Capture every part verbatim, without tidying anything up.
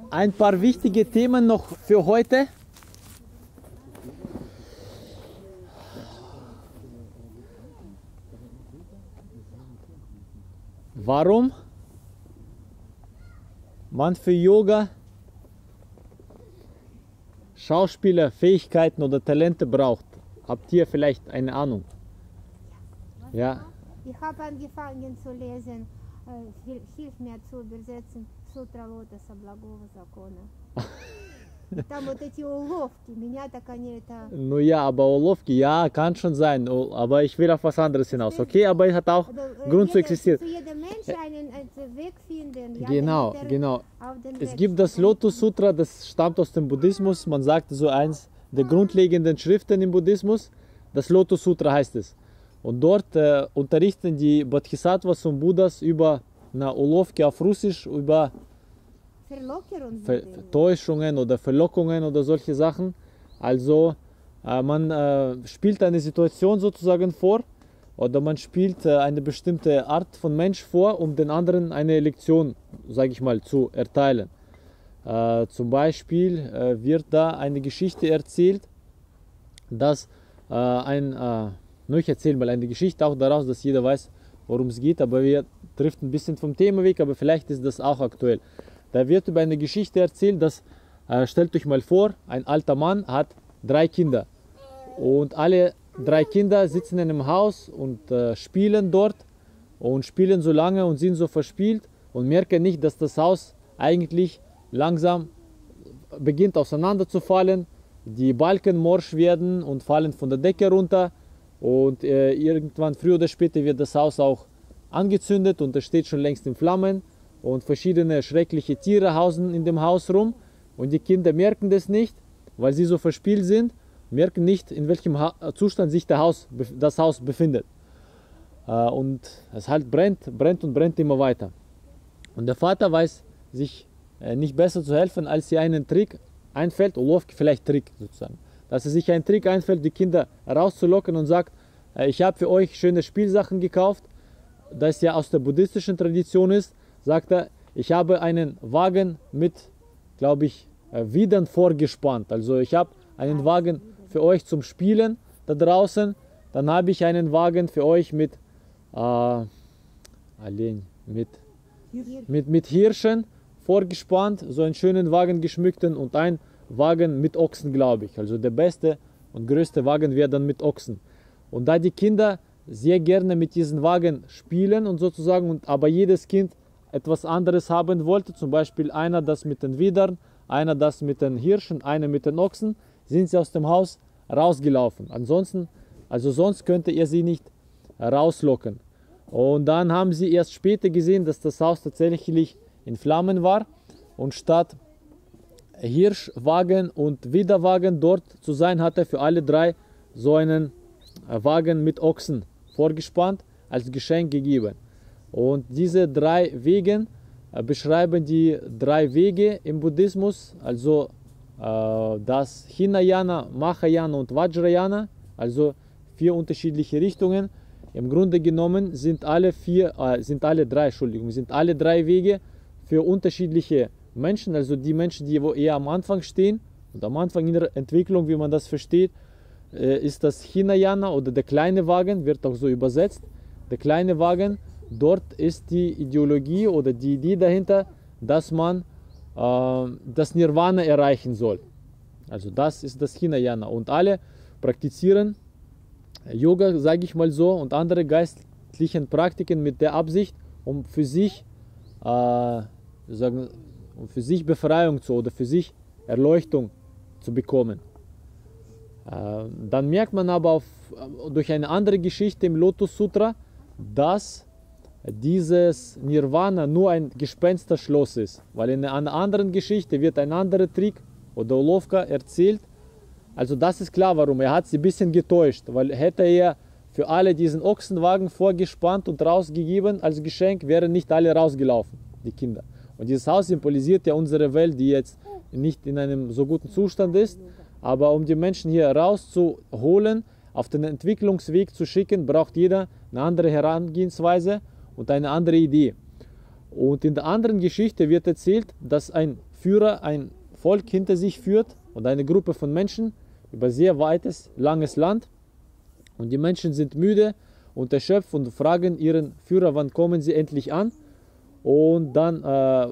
ein paar wichtige Themen noch für heute. Warum man für Yoga Schauspieler, Fähigkeiten oder Talente braucht. Habt ihr vielleicht eine Ahnung? Ja. Ich habe angefangen zu lesen, äh, hilf mir zu übersetzen, Сутра Лотоса Благого Закона. Там вот эти уловки, меня так они это... Ну ja, aber Уловки, ja, kann schon sein, aber ich will auf was anderes hinaus, okay? Aber es hat auch Grund zu existieren. Jeder Mensch einen, einen Weg finden, ja, Genau, damit er genau. auf den Es Weg gibt das Lotus Sutra, das stammt aus dem Buddhismus. Man sagt so eins der grundlegenden Schriften im Buddhismus. Das Lotus Sutra heißt es. Und dort äh, unterrichten die Bodhisattvas und Buddhas über na, Уловки auf Russisch, über Ver Täuschungen oder Verlockungen oder solche Sachen. Also äh, man äh, spielt eine Situation sozusagen vor oder man spielt äh, eine bestimmte Art von Mensch vor, um den anderen eine Lektion, sage ich mal, zu erteilen. Äh, zum Beispiel äh, wird da eine Geschichte erzählt, dass äh, ein, äh, nur ich erzähle mal eine Geschichte auch daraus, dass jeder weiß, worum es geht, aber wir driften ein bisschen vom Thema weg, aber vielleicht ist das auch aktuell. Da wird über eine Geschichte erzählt, dass, äh, stellt euch mal vor, ein alter Mann hat drei Kinder und alle drei Kinder sitzen in einem Haus und äh, spielen dort und spielen so lange und sind so verspielt und merken nicht, dass das Haus eigentlich langsam beginnt auseinanderzufallen, die Balken morsch werden und fallen von der Decke runter und äh, irgendwann früher oder später wird das Haus auch angezündet und es steht schon längst in Flammen. Und verschiedene schreckliche Tiere hausen in dem Haus rum und die Kinder merken das nicht, weil sie so verspielt sind, merken nicht, in welchem ha Zustand sich der Haus, das Haus befindet. Äh, und es halt brennt, brennt und brennt immer weiter. Und der Vater weiß sich äh, nicht besser zu helfen, als sie einen Trick einfällt, Ulowki, vielleicht Trick sozusagen, dass er sich einen Trick einfällt, die Kinder rauszulocken und sagt, äh, ich habe für euch schöne Spielsachen gekauft, das ja aus der buddhistischen Tradition ist. Sagt er, ich habe einen Wagen mit, glaube ich, Widern vorgespannt. Also ich habe einen Wagen für euch zum Spielen da draußen. Dann habe ich einen Wagen für euch mit, äh, allein, mit, mit, mit Hirschen vorgespannt. So einen schönen Wagen geschmückten und ein Wagen mit Ochsen, glaube ich. Also der beste und größte Wagen wäre dann mit Ochsen. Und da die Kinder sehr gerne mit diesen Wagen spielen und sozusagen, und aber jedes Kind etwas anderes haben wollte, zum Beispiel einer das mit den Widern, einer das mit den Hirschen, einer mit den Ochsen, sind sie aus dem Haus rausgelaufen. Ansonsten, also sonst könnte er sie nicht rauslocken. Und dann haben sie erst später gesehen, dass das Haus tatsächlich in Flammen war und statt Hirschwagen und Widerwagen dort zu sein, hat er für alle drei so einen Wagen mit Ochsen vorgespannt, als Geschenk gegeben. Und diese drei Wege äh, beschreiben die drei Wege im Buddhismus, also äh, das Hinayana, Mahayana und Vajrayana, also vier unterschiedliche Richtungen. Im Grunde genommen sind alle vier, äh, sind alle drei, Entschuldigung, sind alle drei Wege für unterschiedliche Menschen, also die Menschen, die wo eher am Anfang stehen und am Anfang in der Entwicklung, wie man das versteht, äh, ist das Hinayana oder der kleine Wagen, wird auch so übersetzt, der kleine Wagen. Dort ist die Ideologie oder die Idee dahinter, dass man äh, das Nirvana erreichen soll. Also das ist das Hinayana. Und alle praktizieren Yoga, sage ich mal so, und andere geistlichen Praktiken mit der Absicht, um für sich, äh, sagen, um für sich Befreiung zu oder für sich Erleuchtung zu bekommen. Äh, dann merkt man aber auf, durch eine andere Geschichte im Lotus Sutra, dass dieses Nirvana nur ein Gespensterschloss ist, weil in einer anderen Geschichte wird ein anderer Trick oder Ulowka erzählt. Also das ist klar, warum. Er hat sie ein bisschen getäuscht, weil hätte er für alle diesen Ochsenwagen vorgespannt und rausgegeben als Geschenk, wären nicht alle rausgelaufen, die Kinder. Und dieses Haus symbolisiert ja unsere Welt, die jetzt nicht in einem so guten Zustand ist, aber um die Menschen hier rauszuholen, auf den Entwicklungsweg zu schicken, braucht jeder eine andere Herangehensweise und eine andere Idee. Und in der anderen Geschichte wird erzählt, dass ein Führer ein Volk hinter sich führt und eine Gruppe von Menschen über sehr weites, langes Land. Und die Menschen sind müde und erschöpft und fragen ihren Führer, wann kommen sie endlich an? Und dann äh,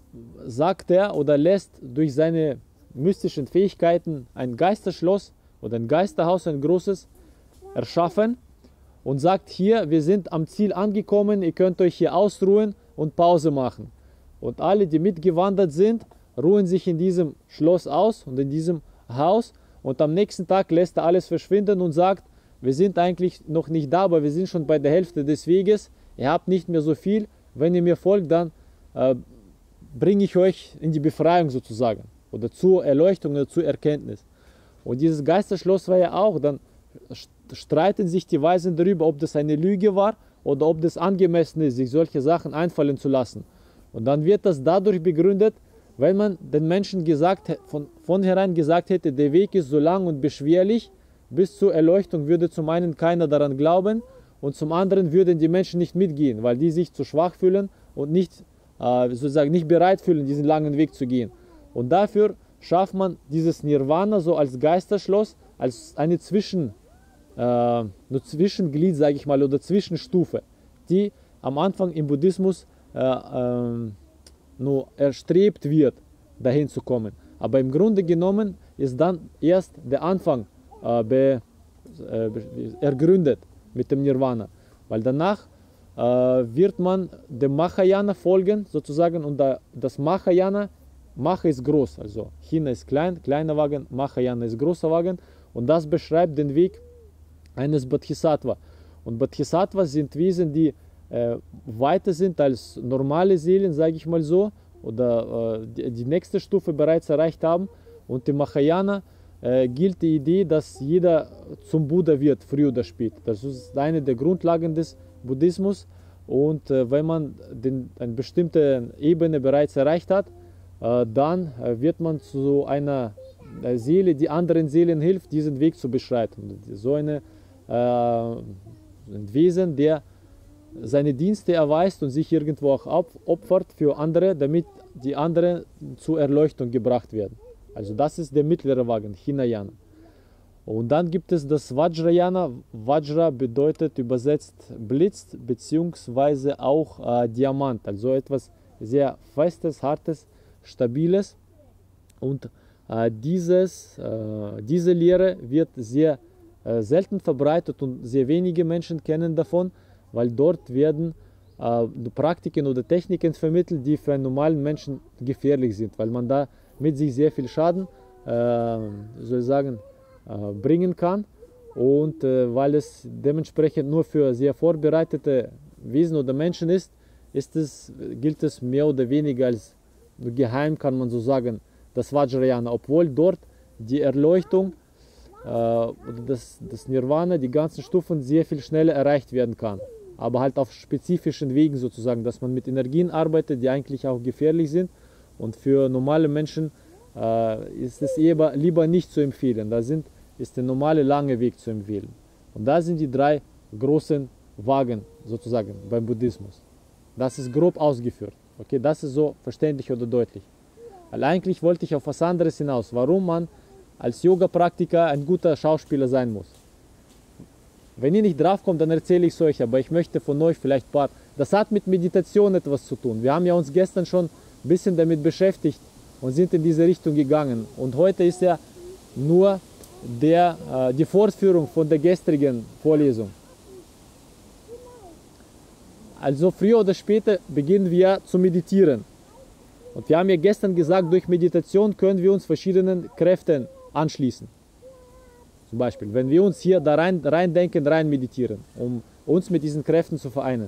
sagt er oder lässt durch seine mystischen Fähigkeiten ein Geisterschloss oder ein Geisterhaus, ein großes, erschaffen und sagt hier, wir sind am Ziel angekommen, ihr könnt euch hier ausruhen und Pause machen. Und alle, die mitgewandert sind, ruhen sich in diesem Schloss aus und in diesem Haus und am nächsten Tag lässt er alles verschwinden und sagt, wir sind eigentlich noch nicht da, aber wir sind schon bei der Hälfte des Weges, ihr habt nicht mehr so viel, wenn ihr mir folgt, dann äh, bringe ich euch in die Befreiung sozusagen oder zur Erleuchtung oder zur Erkenntnis. Und dieses Geisterschloss war ja auch, dann streiten sich die Weisen darüber, ob das eine Lüge war oder ob das angemessen ist, sich solche Sachen einfallen zu lassen. Und dann wird das dadurch begründet, wenn man den Menschen gesagt, von vornherein gesagt hätte, der Weg ist so lang und beschwerlich, bis zur Erleuchtung würde zum einen keiner daran glauben und zum anderen würden die Menschen nicht mitgehen, weil die sich zu schwach fühlen und nicht, äh, sozusagen nicht bereit fühlen, diesen langen Weg zu gehen. Und dafür schafft man dieses Nirvana so als Geisterschloss, als eine Zwischen, äh, nur Zwischenglied, sage ich mal, oder Zwischenstufe, die am Anfang im Buddhismus äh, äh, nur erstrebt wird, dahin zu kommen. Aber im Grunde genommen ist dann erst der Anfang äh, be, äh, ergründet mit dem Nirvana, weil danach äh, wird man dem Mahayana folgen, sozusagen, und da, das Mahayana, Maha ist groß, also Hina ist klein, kleiner Wagen, Mahayana ist großer Wagen, und das beschreibt den Weg eines Bodhisattva. Und Bodhisattvas sind Wesen, die äh, weiter sind als normale Seelen, sage ich mal so, oder äh, die, die nächste Stufe bereits erreicht haben. Und im Mahayana äh, gilt die Idee, dass jeder zum Buddha wird, früher oder später. Das ist eine der Grundlagen des Buddhismus. Und äh, wenn man den, eine bestimmte Ebene bereits erreicht hat, äh, dann äh, wird man zu einer äh, Seele, die anderen Seelen hilft, diesen Weg zu beschreiten. So eine, äh, ein Wesen, der seine Dienste erweist und sich irgendwo auch opfert für andere, damit die anderen zur Erleuchtung gebracht werden. Also das ist der mittlere Wagen, Hinayana. Und dann gibt es das Vajrayana. Vajra bedeutet übersetzt Blitz, beziehungsweise auch äh, Diamant, also etwas sehr Festes, Hartes, Stabiles. Und äh, dieses, äh, diese Lehre wird sehr äh, selten verbreitet und sehr wenige Menschen kennen davon, weil dort werden äh, Praktiken oder Techniken vermittelt, die für einen normalen Menschen gefährlich sind, weil man da mit sich sehr viel Schaden äh, soll ich sagen, äh, bringen kann und äh, weil es dementsprechend nur für sehr vorbereitete Wesen oder Menschen ist, ist es, gilt es mehr oder weniger als geheim, kann man so sagen, das Vajrayana, obwohl dort die Erleuchtung äh, oder das, das Nirvana, die ganzen Stufen sehr viel schneller erreicht werden kann. Aber halt auf spezifischen Wegen sozusagen, dass man mit Energien arbeitet, die eigentlich auch gefährlich sind. Und für normale Menschen äh, ist es eher, lieber nicht zu empfehlen. Da sind, ist der normale lange Weg zu empfehlen. Und da sind die drei großen Wagen sozusagen beim Buddhismus. Das ist grob ausgeführt. Okay, das ist so verständlich oder deutlich. Weil eigentlich wollte ich auf was anderes hinaus, warum man als Yoga-Praktiker ein guter Schauspieler sein muss. Wenn ihr nicht drauf kommt, dann erzähle ich es euch, aber ich möchte von euch vielleicht ein paar. Das hat mit Meditation etwas zu tun. Wir haben ja uns gestern schon ein bisschen damit beschäftigt und sind in diese Richtung gegangen. Und heute ist ja nur der, äh, die Fortführung von der gestrigen Vorlesung. Also früher oder später beginnen wir zu meditieren. Und wir haben ja gestern gesagt, durch Meditation können wir uns verschiedenen Kräften anschließen. Zum Beispiel, wenn wir uns hier da rein, rein denken, rein meditieren, um uns mit diesen Kräften zu vereinen.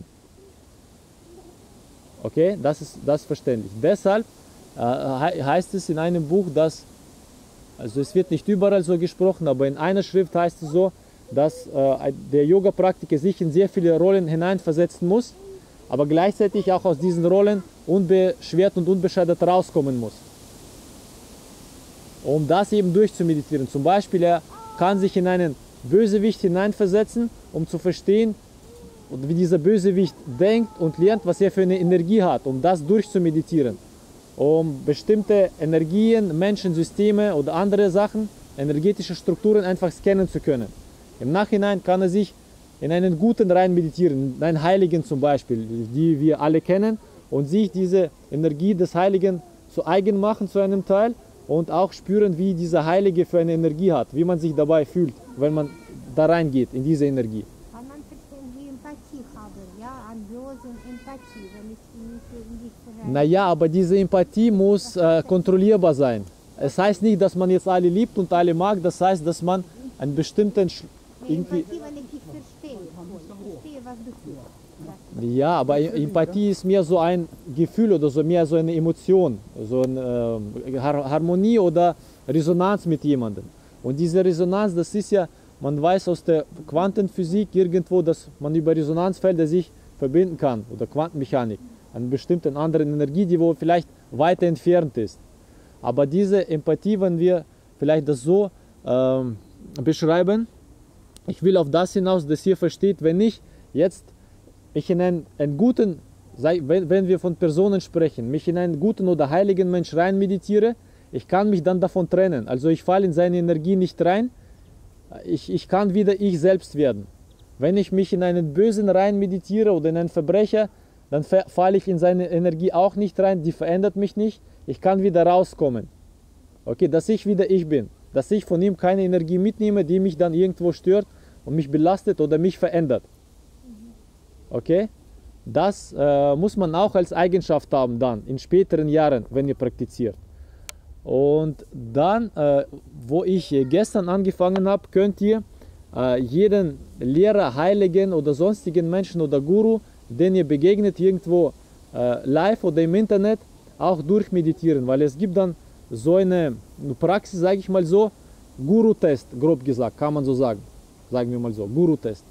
Okay, das ist, das ist verständlich. Deshalb äh, heißt es in einem Buch, dass, also es wird nicht überall so gesprochen, aber in einer Schrift heißt es so, dass äh, der Yoga-Praktiker sich in sehr viele Rollen hineinversetzen muss, aber gleichzeitig auch aus diesen Rollen unbeschwert und unbeschadet rauskommen muss. Um das eben durchzumeditieren. Zum Beispiel, er kann sich in einen Bösewicht hineinversetzen, um zu verstehen, wie dieser Bösewicht denkt und lernt, was er für eine Energie hat, um das durchzumeditieren. um bestimmte Energien, Menschensysteme oder andere Sachen, energetische Strukturen einfach scannen zu können. Im Nachhinein kann er sich in einen guten rein meditieren, in einen Heiligen zum Beispiel, die wir alle kennen, und sich diese Energie des Heiligen zu eigen machen zu einem Teil und auch spüren, wie dieser Heilige für eine Energie hat, wie man sich dabei fühlt, wenn man da reingeht in diese Energie. Kann man verstehen, wie Empathie haben, ja, an Bösen Empathie, wenn ich nicht, nicht verreise. Naja, aber diese Empathie muss äh, kontrollierbar sein. Es heißt nicht, dass man jetzt alle liebt und alle mag, das heißt, dass man einen bestimmten... Sch irgendwie Empathie, wenn ich dich verstehe, ich verstehe, was du fühlst. Ja, aber Empathie ist mehr so ein Gefühl oder so mehr so eine Emotion, so eine äh, Harmonie oder Resonanz mit jemandem. Und diese Resonanz, das ist ja, man weiß aus der Quantenphysik irgendwo, dass man über Resonanzfelder sich verbinden kann oder Quantenmechanik, eine bestimmte andere Energie, die wo vielleicht weiter entfernt ist. Aber diese Empathie, wenn wir vielleicht das so ähm, beschreiben, ich will auf das hinaus, dass ihr versteht, wenn ich jetzt mich in einen, einen guten, wenn, wenn wir von Personen sprechen, mich in einen guten oder heiligen Mensch rein meditiere, ich kann mich dann davon trennen. Also ich falle in seine Energie nicht rein, ich, ich kann wieder ich selbst werden. Wenn ich mich in einen Bösen rein meditiere oder in einen Verbrecher, dann falle ich in seine Energie auch nicht rein, die verändert mich nicht, ich kann wieder rauskommen. Okay, dass ich wieder ich bin, dass ich von ihm keine Energie mitnehme, die mich dann irgendwo stört und mich belastet oder mich verändert. Okay, das äh, muss man auch als Eigenschaft haben dann in späteren Jahren, wenn ihr praktiziert. Und dann, äh, wo ich gestern angefangen habe, könnt ihr äh, jeden Lehrer, Heiligen oder sonstigen Menschen oder Guru, den ihr begegnet irgendwo äh, live oder im Internet, auch durchmeditieren, weil es gibt dann so eine Praxis, sage ich mal so, Guru-Test, grob gesagt, kann man so sagen, sagen wir mal so, Guru-Test.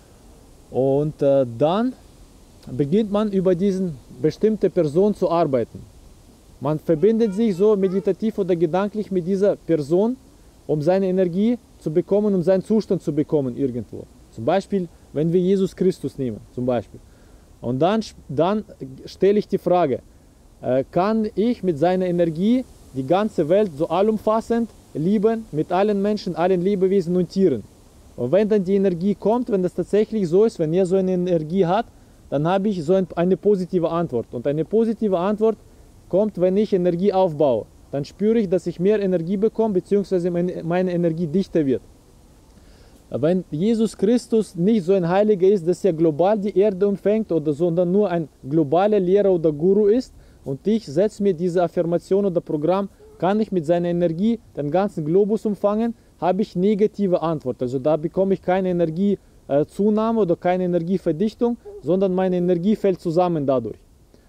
Und äh, dann beginnt man über diesen bestimmte Person zu arbeiten. Man verbindet sich so meditativ oder gedanklich mit dieser Person, um seine Energie zu bekommen, um seinen Zustand zu bekommen irgendwo. Zum Beispiel, wenn wir Jesus Christus nehmen, zum Beispiel. Und dann, dann stelle ich die Frage, äh, kann ich mit seiner Energie die ganze Welt so allumfassend lieben, mit allen Menschen, allen Lebewesen und Tieren? Und wenn dann die Energie kommt, wenn das tatsächlich so ist, wenn er so eine Energie hat, dann habe ich so ein, eine positive Antwort. Und eine positive Antwort kommt, wenn ich Energie aufbaue. Dann spüre ich, dass ich mehr Energie bekomme, beziehungsweise meine, meine Energie dichter wird. Wenn Jesus Christus nicht so ein Heiliger ist, dass er global die Erde umfängt, oder sondern nur ein globaler Lehrer oder Guru ist, und ich setze mir diese Affirmation oder Programm, kann ich mit seiner Energie den ganzen Globus umfangen, habe ich negative Antwort. Also da bekomme ich keine Energiezunahme oder keine Energieverdichtung, sondern meine Energie fällt zusammen dadurch.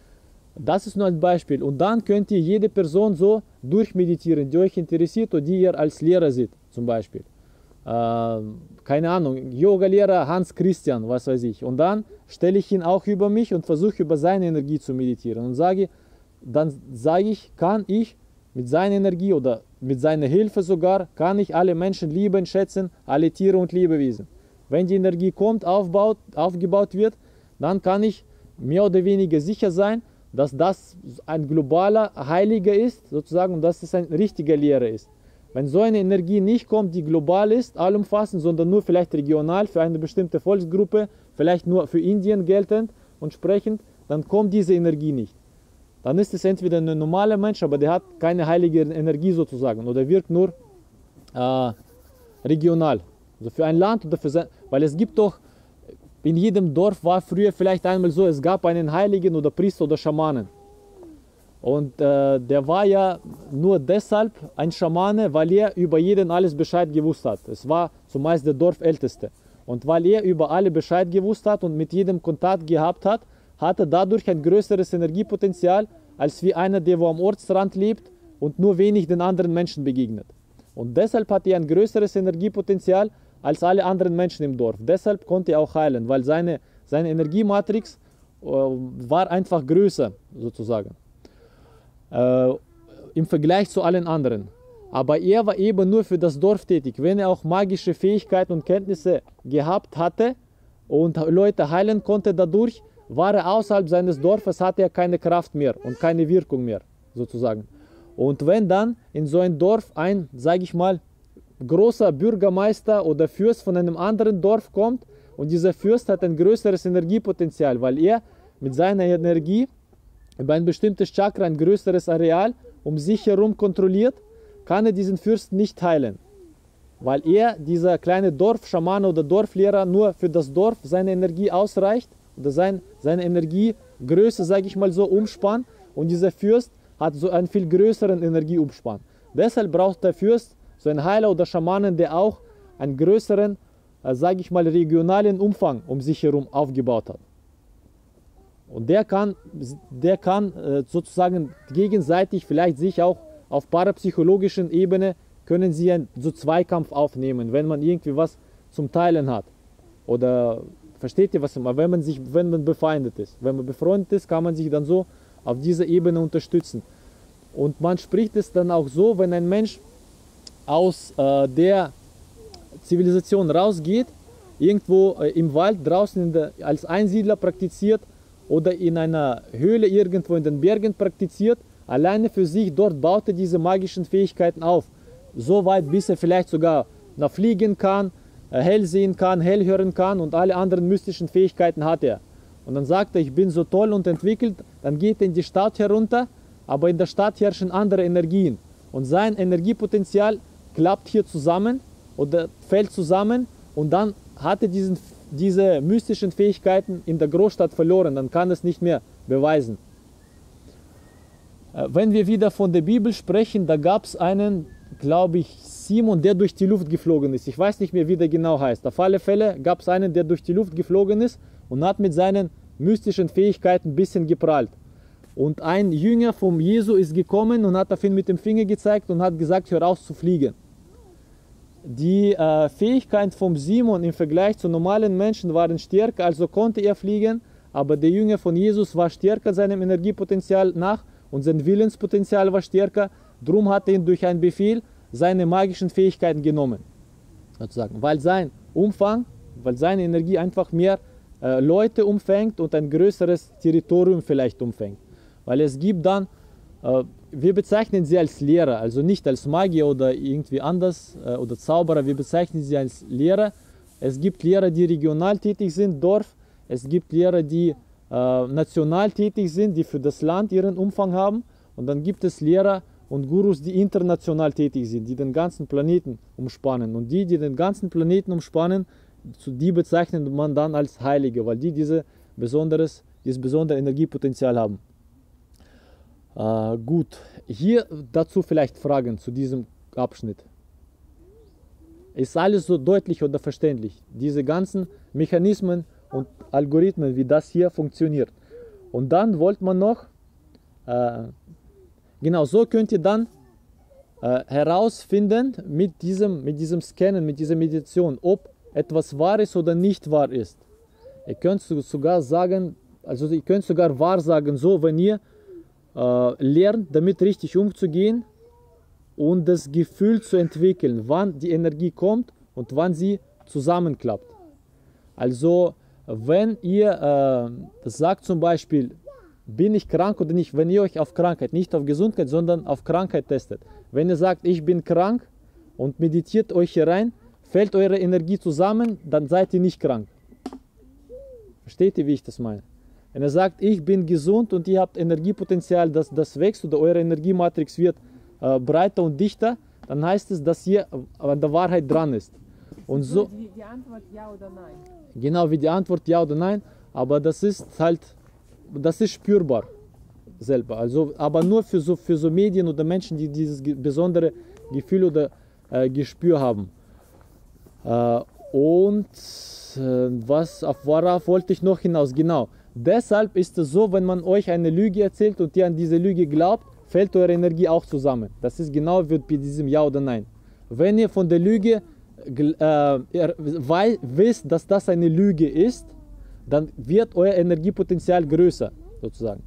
Das ist nur ein Beispiel. Und dann könnt ihr jede Person so durchmeditieren, die euch interessiert oder die ihr als Lehrer seht, zum Beispiel. Äh, keine Ahnung, Yoga-Lehrer Hans Christian, was weiß ich. Und dann stelle ich ihn auch über mich und versuche über seine Energie zu meditieren. Und sage, dann sage ich, kann ich mit seiner Energie oder mit seiner Hilfe sogar, kann ich alle Menschen lieben, schätzen, alle Tiere und Lebewesen. Wenn die Energie kommt, aufbaut, aufgebaut wird, dann kann ich mehr oder weniger sicher sein, dass das ein globaler Heiliger ist, sozusagen, und dass es ein richtiger Lehrer ist. Wenn so eine Energie nicht kommt, die global ist, allumfassend, sondern nur vielleicht regional für eine bestimmte Volksgruppe, vielleicht nur für Indien geltend und sprechend, dann kommt diese Energie nicht. Dann ist es entweder ein normaler Mensch, aber der hat keine heilige Energie sozusagen oder wirkt nur äh, regional. Also für ein Land oder für sein, weil es gibt doch, in jedem Dorf war früher vielleicht einmal so, es gab einen Heiligen oder Priester oder Schamanen. Und äh, der war ja nur deshalb ein Schamane, weil er über jeden alles Bescheid gewusst hat. Es war zumeist der Dorfälteste. Und weil er über alle Bescheid gewusst hat und mit jedem Kontakt gehabt hat, hatte dadurch ein größeres Energiepotenzial, als wie einer, der wo am Ortsrand lebt und nur wenig den anderen Menschen begegnet. Und deshalb hatte er ein größeres Energiepotenzial als alle anderen Menschen im Dorf. Deshalb konnte er auch heilen, weil seine, seine Energiematrix äh, war einfach größer, sozusagen, äh, im Vergleich zu allen anderen. Aber er war eben nur für das Dorf tätig. Wenn er auch magische Fähigkeiten und Kenntnisse gehabt hatte und Leute heilen konnte dadurch, war er außerhalb seines Dorfes, hatte er keine Kraft mehr und keine Wirkung mehr. sozusagen. Und wenn dann in so ein Dorf ein, sage ich mal, großer Bürgermeister oder Fürst von einem anderen Dorf kommt und dieser Fürst hat ein größeres Energiepotenzial, weil er mit seiner Energie über ein bestimmtes Chakra ein größeres Areal um sich herum kontrolliert, kann er diesen Fürsten nicht heilen. Weil er, dieser kleine Dorfschamane oder Dorflehrer, nur für das Dorf seine Energie ausreicht oder sein, seine Energiegröße, sage ich mal so, umspannt und dieser Fürst hat so einen viel größeren Energieumspann. Deshalb braucht der Fürst so einen Heiler oder Schamanen, der auch einen größeren, äh, sage ich mal, regionalen Umfang um sich herum aufgebaut hat. Und der kann, der kann äh, sozusagen gegenseitig vielleicht sich auch auf parapsychologischen Ebene können sie einen so Zweikampf aufnehmen, wenn man irgendwie was zum Teilen hat. Oder versteht ihr was ich meine? Wenn man sich, wenn man befeindet ist. Wenn man befreundet ist, kann man sich dann so auf dieser Ebene unterstützen. Und man spricht es dann auch so, wenn ein Mensch aus äh, der Zivilisation rausgeht, irgendwo äh, im Wald draußen in der, als Einsiedler praktiziert oder in einer Höhle irgendwo in den Bergen praktiziert, alleine für sich dort baut er diese magischen Fähigkeiten auf. So weit, bis er vielleicht sogar noch fliegen kann, äh, hell sehen kann, hell hören kann und alle anderen mystischen Fähigkeiten hat er. Und dann sagt er, ich bin so toll und entwickelt, dann geht er in die Stadt herunter, aber in der Stadt herrschen andere Energien. Und sein Energiepotenzial klappt hier zusammen oder fällt zusammen und dann hat er diesen, diese mystischen Fähigkeiten in der Großstadt verloren, dann kann es nicht mehr beweisen. Wenn wir wieder von der Bibel sprechen, da gab es einen, glaube ich, Simon, der durch die Luft geflogen ist. Ich weiß nicht mehr, wie der genau heißt. Auf alle Fälle gab es einen, der durch die Luft geflogen ist und hat mit seinen mystischen Fähigkeiten ein bisschen geprahlt. Und ein Jünger vom Jesu ist gekommen und hat auf ihn mit dem Finger gezeigt und hat gesagt, hör auf zu fliegen. Die äh, Fähigkeiten vom Simon im Vergleich zu normalen Menschen waren stärker, also konnte er fliegen, aber der Jünger von Jesus war stärker seinem Energiepotenzial nach und sein Willenspotenzial war stärker. Drum hat er ihn durch einen Befehl seine magischen Fähigkeiten genommen, sozusagen, weil sein Umfang, weil seine Energie einfach mehr äh, Leute umfängt und ein größeres Territorium vielleicht umfängt. Weil es gibt dann, äh, wir bezeichnen sie als Lehrer, also nicht als Magier oder irgendwie anders äh, oder Zauberer, wir bezeichnen sie als Lehrer. Es gibt Lehrer, die regional tätig sind, Dorf, es gibt Lehrer, die äh, national tätig sind, die für das Land ihren Umfang haben und dann gibt es Lehrer und Gurus, die international tätig sind, die den ganzen Planeten umspannen und die, die den ganzen Planeten umspannen, die bezeichnet man dann als Heilige, weil die diese besonderes, dieses besondere Energiepotenzial haben. Äh, gut, hier dazu vielleicht Fragen zu diesem Abschnitt. Ist alles so deutlich oder verständlich? Diese ganzen Mechanismen und Algorithmen, wie das hier funktioniert. Und dann wollte man noch, äh, genau so könnt ihr dann äh, herausfinden mit diesem, mit diesem Scannen, mit dieser Meditation, ob etwas wahr ist oder nicht wahr ist. Ihr könnt sogar sagen, also ihr könnt sogar wahr sagen, so wenn ihr äh, lernt, damit richtig umzugehen und das Gefühl zu entwickeln, wann die Energie kommt und wann sie zusammenklappt. Also wenn ihr äh, sagt zum Beispiel, bin ich krank oder nicht, wenn ihr euch auf Krankheit, nicht auf Gesundheit, sondern auf Krankheit testet. Wenn ihr sagt, ich bin krank und meditiert euch hier rein, fällt eure Energie zusammen, dann seid ihr nicht krank. Versteht ihr, wie ich das meine? Wenn ihr sagt, ich bin gesund und ihr habt Energiepotenzial, das, das wächst oder eure Energiematrix wird äh, breiter und dichter, dann heißt es, dass ihr an der Wahrheit dran ist. Und so, die, die Antwort ja oder nein. Genau wie die Antwort ja oder nein, aber das ist halt, das ist spürbar selber. Also, aber nur für so, für so Medien oder Menschen, die dieses besondere Gefühl oder äh, Gespür haben. Äh, und äh, was, auf worauf wollte ich noch hinaus? Genau. Deshalb ist es so, wenn man euch eine Lüge erzählt und ihr an diese Lüge glaubt, fällt eure Energie auch zusammen. Das ist genau wie bei diesem Ja oder Nein. Wenn ihr von der Lüge äh, weil, wisst, dass das eine Lüge ist, dann wird euer Energiepotenzial größer, sozusagen.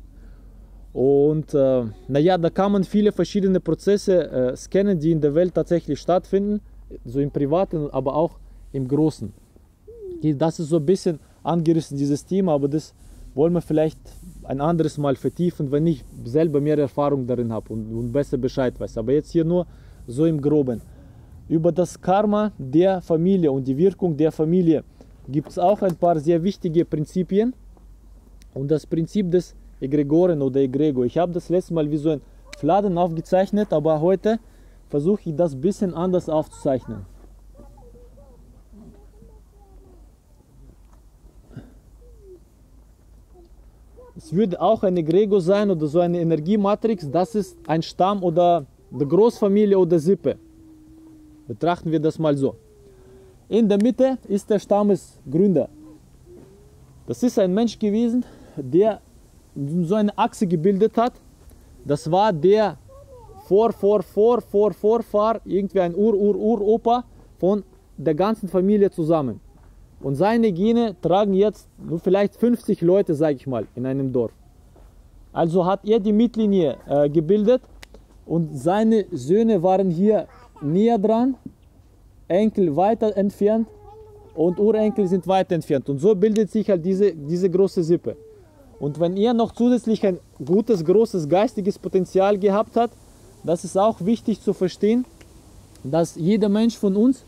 Und äh, naja, da kann man viele verschiedene Prozesse äh, scannen, die in der Welt tatsächlich stattfinden, so im Privaten, aber auch im Großen. Das ist so ein bisschen angerissen, dieses Thema, aber das wollen wir vielleicht ein anderes Mal vertiefen, wenn ich selber mehr Erfahrung darin habe und, und besser Bescheid weiß. Aber jetzt hier nur so im Groben. Über das Karma der Familie und die Wirkung der Familie gibt es auch ein paar sehr wichtige Prinzipien. Und das Prinzip des Egregoren oder Egregor. Ich habe das letzte Mal wie so ein Fladen aufgezeichnet, aber heute versuche ich das ein bisschen anders aufzuzeichnen. Es würde auch ein Egregor sein oder so eine Energiematrix. Das ist ein Stamm oder eine Großfamilie oder Sippe. Betrachten wir das mal so. In der Mitte ist der Stammesgründer. Das ist ein Mensch gewesen, der so eine Achse gebildet hat. Das war der Vor, Vor, Vor, Vor, Vorfahr, irgendwie ein Ur, Ur, Uropa von der ganzen Familie zusammen. Und seine Gene tragen jetzt nur vielleicht fünfzig Leute, sage ich mal, in einem Dorf. Also hat er die Mittellinie äh, gebildet und seine Söhne waren hier näher dran, Enkel weiter entfernt und Urenkel sind weiter entfernt. Und so bildet sich halt diese, diese große Sippe. Und wenn er noch zusätzlich ein gutes, großes geistiges Potenzial gehabt hat, das ist auch wichtig zu verstehen, dass jeder Mensch von uns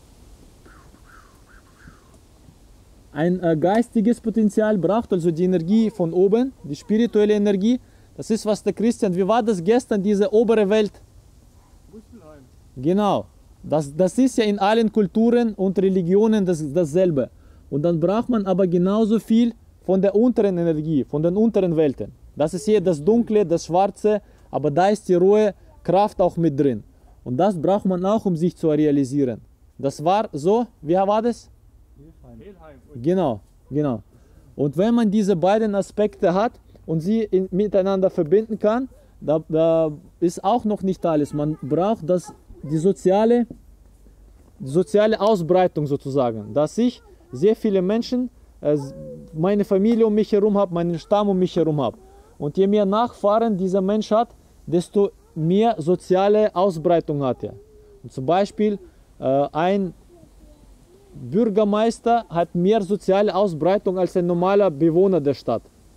ein äh, geistiges Potenzial braucht, also die Energie von oben, die spirituelle Energie. Das ist, was der Christian, wie war das gestern, diese obere Welt? Muspelheim. Genau, das, das ist ja in allen Kulturen und Religionen das, dasselbe. Und dann braucht man aber genauso viel von der unteren Energie, von den unteren Welten. Das ist hier das Dunkle, das Schwarze, aber da ist die rohe Kraft auch mit drin. Und das braucht man auch, um sich zu realisieren. Das war so, wie war das? Helheim. Genau, genau. Und wenn man diese beiden Aspekte hat und sie in, miteinander verbinden kann, da, da ist auch noch nicht alles. Man braucht das, die soziale, die soziale Ausbreitung sozusagen, dass ich sehr viele Menschen, äh, meine Familie um mich herum habe, meinen Stamm um mich herum habe. Und je mehr Nachfahren dieser Mensch hat, desto mehr soziale Ausbreitung hat er. Und zum Beispiel äh, ein Bürgermeister hat mehr soziale Ausbreitung als ein normaler Bewohner der Stadt.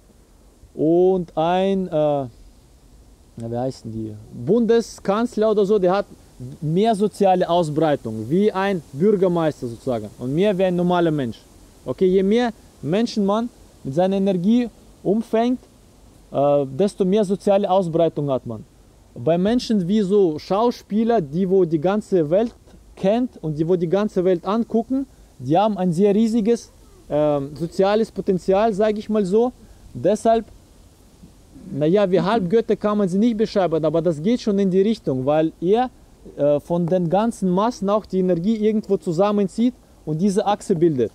Und ein, äh, wie heißen die, Bundeskanzler oder so, der hat mehr soziale Ausbreitung, wie ein Bürgermeister sozusagen. Und mehr wie ein normaler Mensch. Okay, je mehr Menschen man mit seiner Energie umfängt, äh, desto mehr soziale Ausbreitung hat man. Bei Menschen wie so Schauspieler, die wo die ganze Welt kennt und die wo die ganze Welt angucken, die haben ein sehr riesiges äh, soziales Potenzial, sage ich mal so. Deshalb, naja, wie Halbgötter kann man sie nicht beschreiben, aber das geht schon in die Richtung, weil er äh, von den ganzen Massen auch die Energie irgendwo zusammenzieht und diese Achse bildet.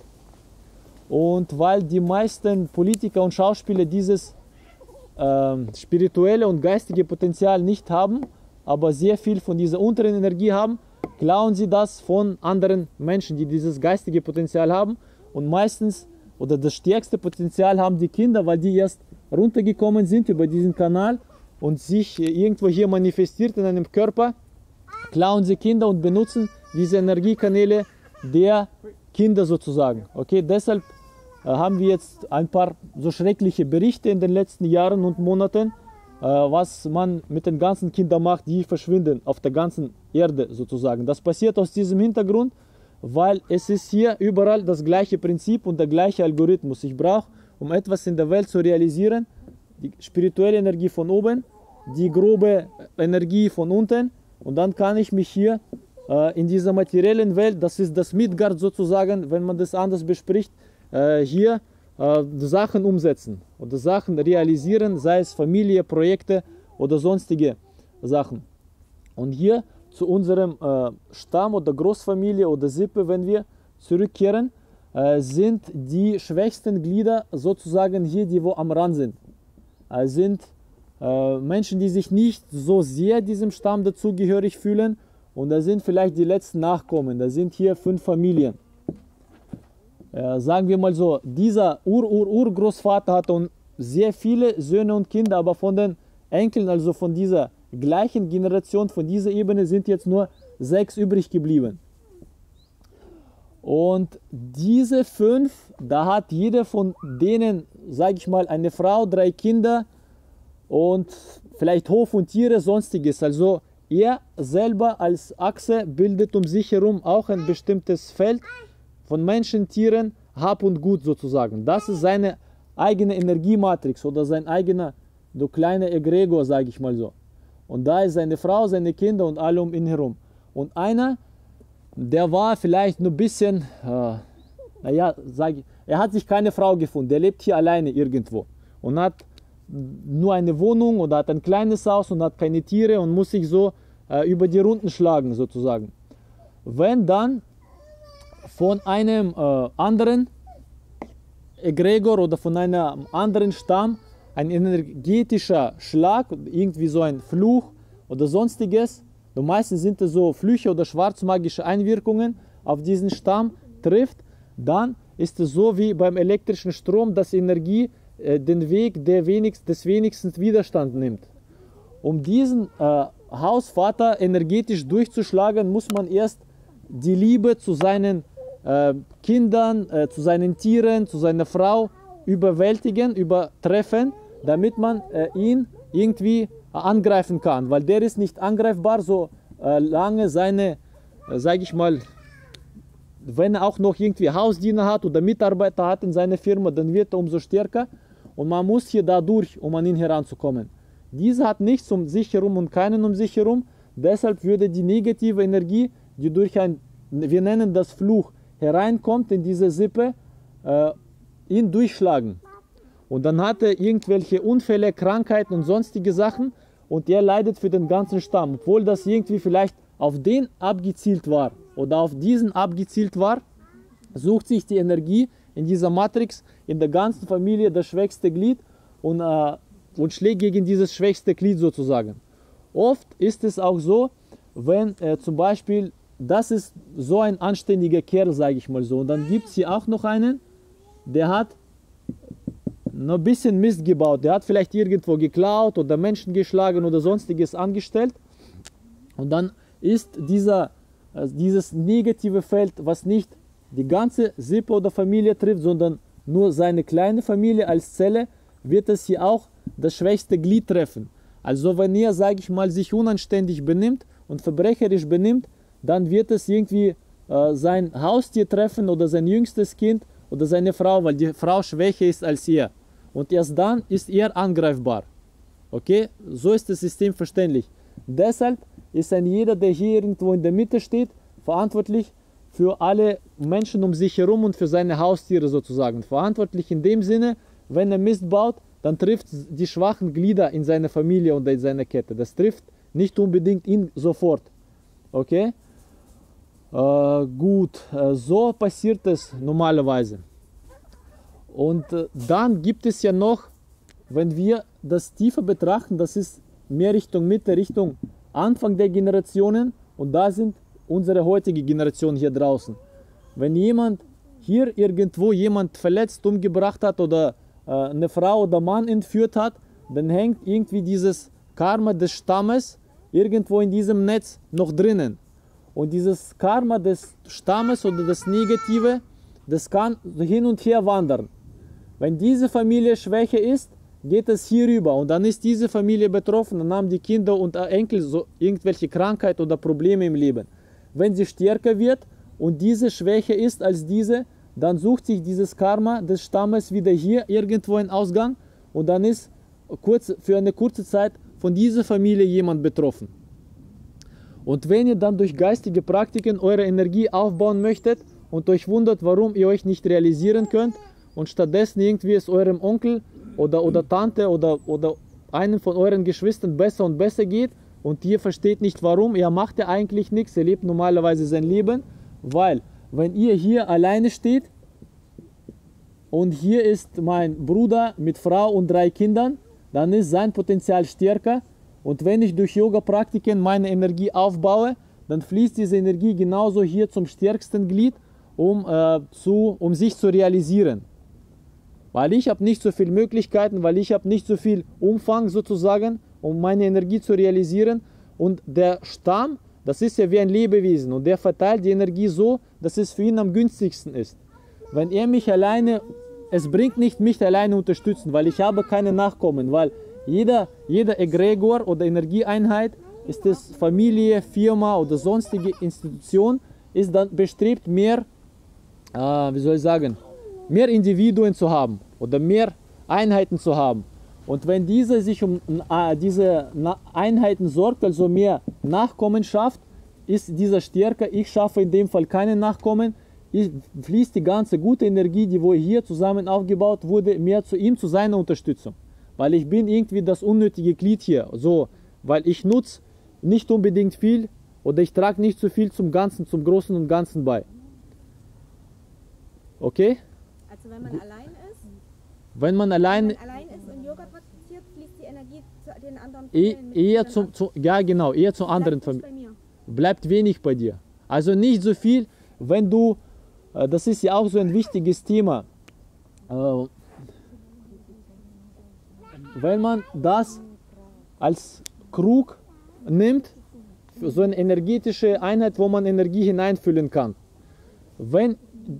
Und weil die meisten Politiker und Schauspieler dieses äh, spirituelle und geistige Potenzial nicht haben, aber sehr viel von dieser unteren Energie haben, klauen sie das von anderen Menschen, die dieses geistige Potenzial haben. Und meistens, oder das stärkste Potenzial haben die Kinder, weil die erst runtergekommen sind über diesen Kanal und sich irgendwo hier manifestiert in einem Körper, klauen sie Kinder und benutzen diese Energiekanäle der Kinder sozusagen. Okay, deshalb äh, haben wir jetzt ein paar so schreckliche Berichte in den letzten Jahren und Monaten, äh, was man mit den ganzen Kindern macht, die verschwinden auf der ganzen Erde sozusagen. Das passiert aus diesem Hintergrund, weil es ist hier überall das gleiche Prinzip und der gleiche Algorithmus. Ich brauche, um etwas in der Welt zu realisieren, die spirituelle Energie von oben, die grobe Energie von unten, und dann kann ich mich hier äh, in dieser materiellen Welt, das ist das Midgard sozusagen, wenn man das anders bespricht, äh, hier äh, Sachen umsetzen oder Sachen realisieren, sei es Familie, Projekte oder sonstige Sachen. Und hier zu unserem äh, Stamm oder Großfamilie oder Sippe, wenn wir zurückkehren, äh, sind die schwächsten Glieder sozusagen hier, die wo am Rand sind. Äh, sind äh, Menschen, die sich nicht so sehr diesem Stamm dazugehörig fühlen, und da sind vielleicht die letzten Nachkommen. Da sind hier fünf Familien. Äh, sagen wir mal so, dieser Ur-Ur-Urgroßvater hatte sehr viele Söhne und Kinder, aber von den Enkeln, also von dieser gleichen Generation, von dieser Ebene, sind jetzt nur sechs übrig geblieben. Und diese fünf, da hat jeder von denen, sage ich mal, eine Frau, drei Kinder und vielleicht Hof und Tiere, sonstiges. Also er selber als Achse bildet um sich herum auch ein bestimmtes Feld von Menschen, Tieren, Hab und Gut sozusagen. Das ist seine eigene Energiematrix oder sein eigener, so kleiner Egregor, sage ich mal so. Und da ist seine Frau, seine Kinder und alle um ihn herum. Und einer, der war vielleicht nur ein bisschen, äh, naja, sage ich, er hat sich keine Frau gefunden, der lebt hier alleine irgendwo und hat nur eine Wohnung oder hat ein kleines Haus und hat keine Tiere und muss sich so äh, über die Runden schlagen sozusagen. Wenn dann von einem äh, anderen Egregor oder von einem anderen Stamm ein energetischer Schlag, irgendwie so ein Fluch oder sonstiges, und meistens sind es so Flüche oder schwarzmagische Einwirkungen auf diesen Stamm trifft, dann ist es so wie beim elektrischen Strom, dass Energie äh, den Weg der wenigst, des wenigsten Widerstand nimmt. Um diesen äh, Hausvater energetisch durchzuschlagen, muss man erst die Liebe zu seinen äh, Kindern, äh, zu seinen Tieren, zu seiner Frau überwältigen, übertreffen, damit man äh, ihn irgendwie angreifen kann, weil der ist nicht angreifbar, so äh, lange seine, äh, sage ich mal, wenn er auch noch irgendwie Hausdiener hat oder Mitarbeiter hat in seiner Firma, dann wird er umso stärker und man muss hier dadurch, um an ihn heranzukommen. Dieser hat nichts um sich herum und keinen um sich herum, deshalb würde die negative Energie, die durch ein, wir nennen das Fluch, hereinkommt in diese Sippe, äh, ihn durchschlagen. Und dann hat er irgendwelche Unfälle, Krankheiten und sonstige Sachen und er leidet für den ganzen Stamm, obwohl das irgendwie vielleicht auf den abgezielt war oder auf diesen abgezielt war, sucht sich die Energie in dieser Matrix in der ganzen Familie das schwächste Glied und, äh, und schlägt gegen dieses schwächste Glied sozusagen. Oft ist es auch so, wenn äh, zum Beispiel, das ist so ein anständiger Kerl, sage ich mal so, und dann gibt es hier auch noch einen, der hat noch ein bisschen Mist gebaut. Der hat vielleicht irgendwo geklaut oder Menschen geschlagen oder sonstiges angestellt. Und dann ist dieser, also dieses negative Feld, was nicht die ganze Sippe oder Familie trifft, sondern nur seine kleine Familie als Zelle, wird es hier auch das schwächste Glied treffen. Also wenn er, sage ich mal, sich unanständig benimmt und verbrecherisch benimmt, dann wird es irgendwie äh, sein Haustier treffen oder sein jüngstes Kind oder seine Frau, weil die Frau schwächer ist als er. Und erst dann ist er angreifbar. Okay, so ist das System verständlich. Deshalb ist ein jeder, der hier irgendwo in der Mitte steht, verantwortlich für alle Menschen um sich herum und für seine Haustiere sozusagen. Verantwortlich in dem Sinne, wenn er Mist baut, dann trifft die schwachen Glieder in seiner Familie oder in seiner Kette. Das trifft nicht unbedingt ihn sofort. Okay, äh, gut, äh, so passiert es normalerweise. Und äh, dann gibt es ja noch, wenn wir das tiefer betrachten, das ist mehr Richtung Mitte, Richtung Anfang der Generationen und da sind unsere heutige Generation hier draußen. Wenn jemand hier irgendwo jemand verletzt, umgebracht hat oder äh, eine Frau oder Mann entführt hat, dann hängt irgendwie dieses Karma des Stammes irgendwo in diesem Netz noch drinnen. Und dieses Karma des Stammes oder das Negative, das kann hin und her wandern. Wenn diese Familie schwächer ist, geht es hier rüber und dann ist diese Familie betroffen, dann haben die Kinder und Enkel so irgendwelche Krankheit oder Probleme im Leben. Wenn sie stärker wird und diese schwächer ist als diese, dann sucht sich dieses Karma des Stammes wieder hier irgendwo einen Ausgang und dann ist kurz, für eine kurze Zeit von dieser Familie jemand betroffen. Und wenn ihr dann durch geistige Praktiken eure Energie aufbauen möchtet und euch wundert, warum ihr euch nicht realisieren könnt und stattdessen irgendwie es eurem Onkel oder, oder Tante oder, oder einem von euren Geschwistern besser und besser geht und ihr versteht nicht warum, ihr macht ja eigentlich nichts, ihr lebt normalerweise sein Leben, weil wenn ihr hier alleine steht und hier ist mein Bruder mit Frau und drei Kindern, dann ist sein Potenzial stärker und wenn ich durch Yoga-Praktiken meine Energie aufbaue, dann fließt diese Energie genauso hier zum stärksten Glied, um, äh, zu, um sich zu realisieren. Weil ich habe nicht so viele Möglichkeiten, weil ich habe nicht so viel Umfang sozusagen, um meine Energie zu realisieren. Und der Stamm, das ist ja wie ein Lebewesen und der verteilt die Energie so, dass es für ihn am günstigsten ist. Wenn er mich alleine, es bringt nicht mich alleine unterstützen, weil ich habe keine Nachkommen, weil jeder, jeder Egregor oder Energieeinheit, ist es Familie, Firma oder sonstige Institution, ist dann bestrebt, mehr, äh, wie soll ich sagen, mehr Individuen zu haben oder mehr Einheiten zu haben. Und wenn diese sich um äh, diese Na Einheiten sorgt, also mehr Nachkommen schafft, ist dieser stärker. Ich schaffe in dem Fall keine Nachkommen, ich, fließt die ganze gute Energie, die wo hier zusammen aufgebaut wurde, mehr zu ihm, zu seiner Unterstützung. Weil ich bin irgendwie das unnötige Glied hier, so, weil ich nutze nicht unbedingt viel oder ich trage nicht so viel zum Ganzen, zum Großen und Ganzen bei. Okay? Also wenn man allein ist, Wenn man allein, wenn man allein ist und Yoga praktiziert, fließt die Energie zu den anderen eh, Familien eher mit zum, zu, ja genau, eher zu anderen Bleibt nicht Familien. bei mir. Bleibt wenig bei dir. Also nicht so viel, wenn du, äh, das ist ja auch so ein wichtiges Thema, äh, wenn man das als Krug nimmt, für so eine energetische Einheit, wo man Energie hineinfüllen kann. Wenn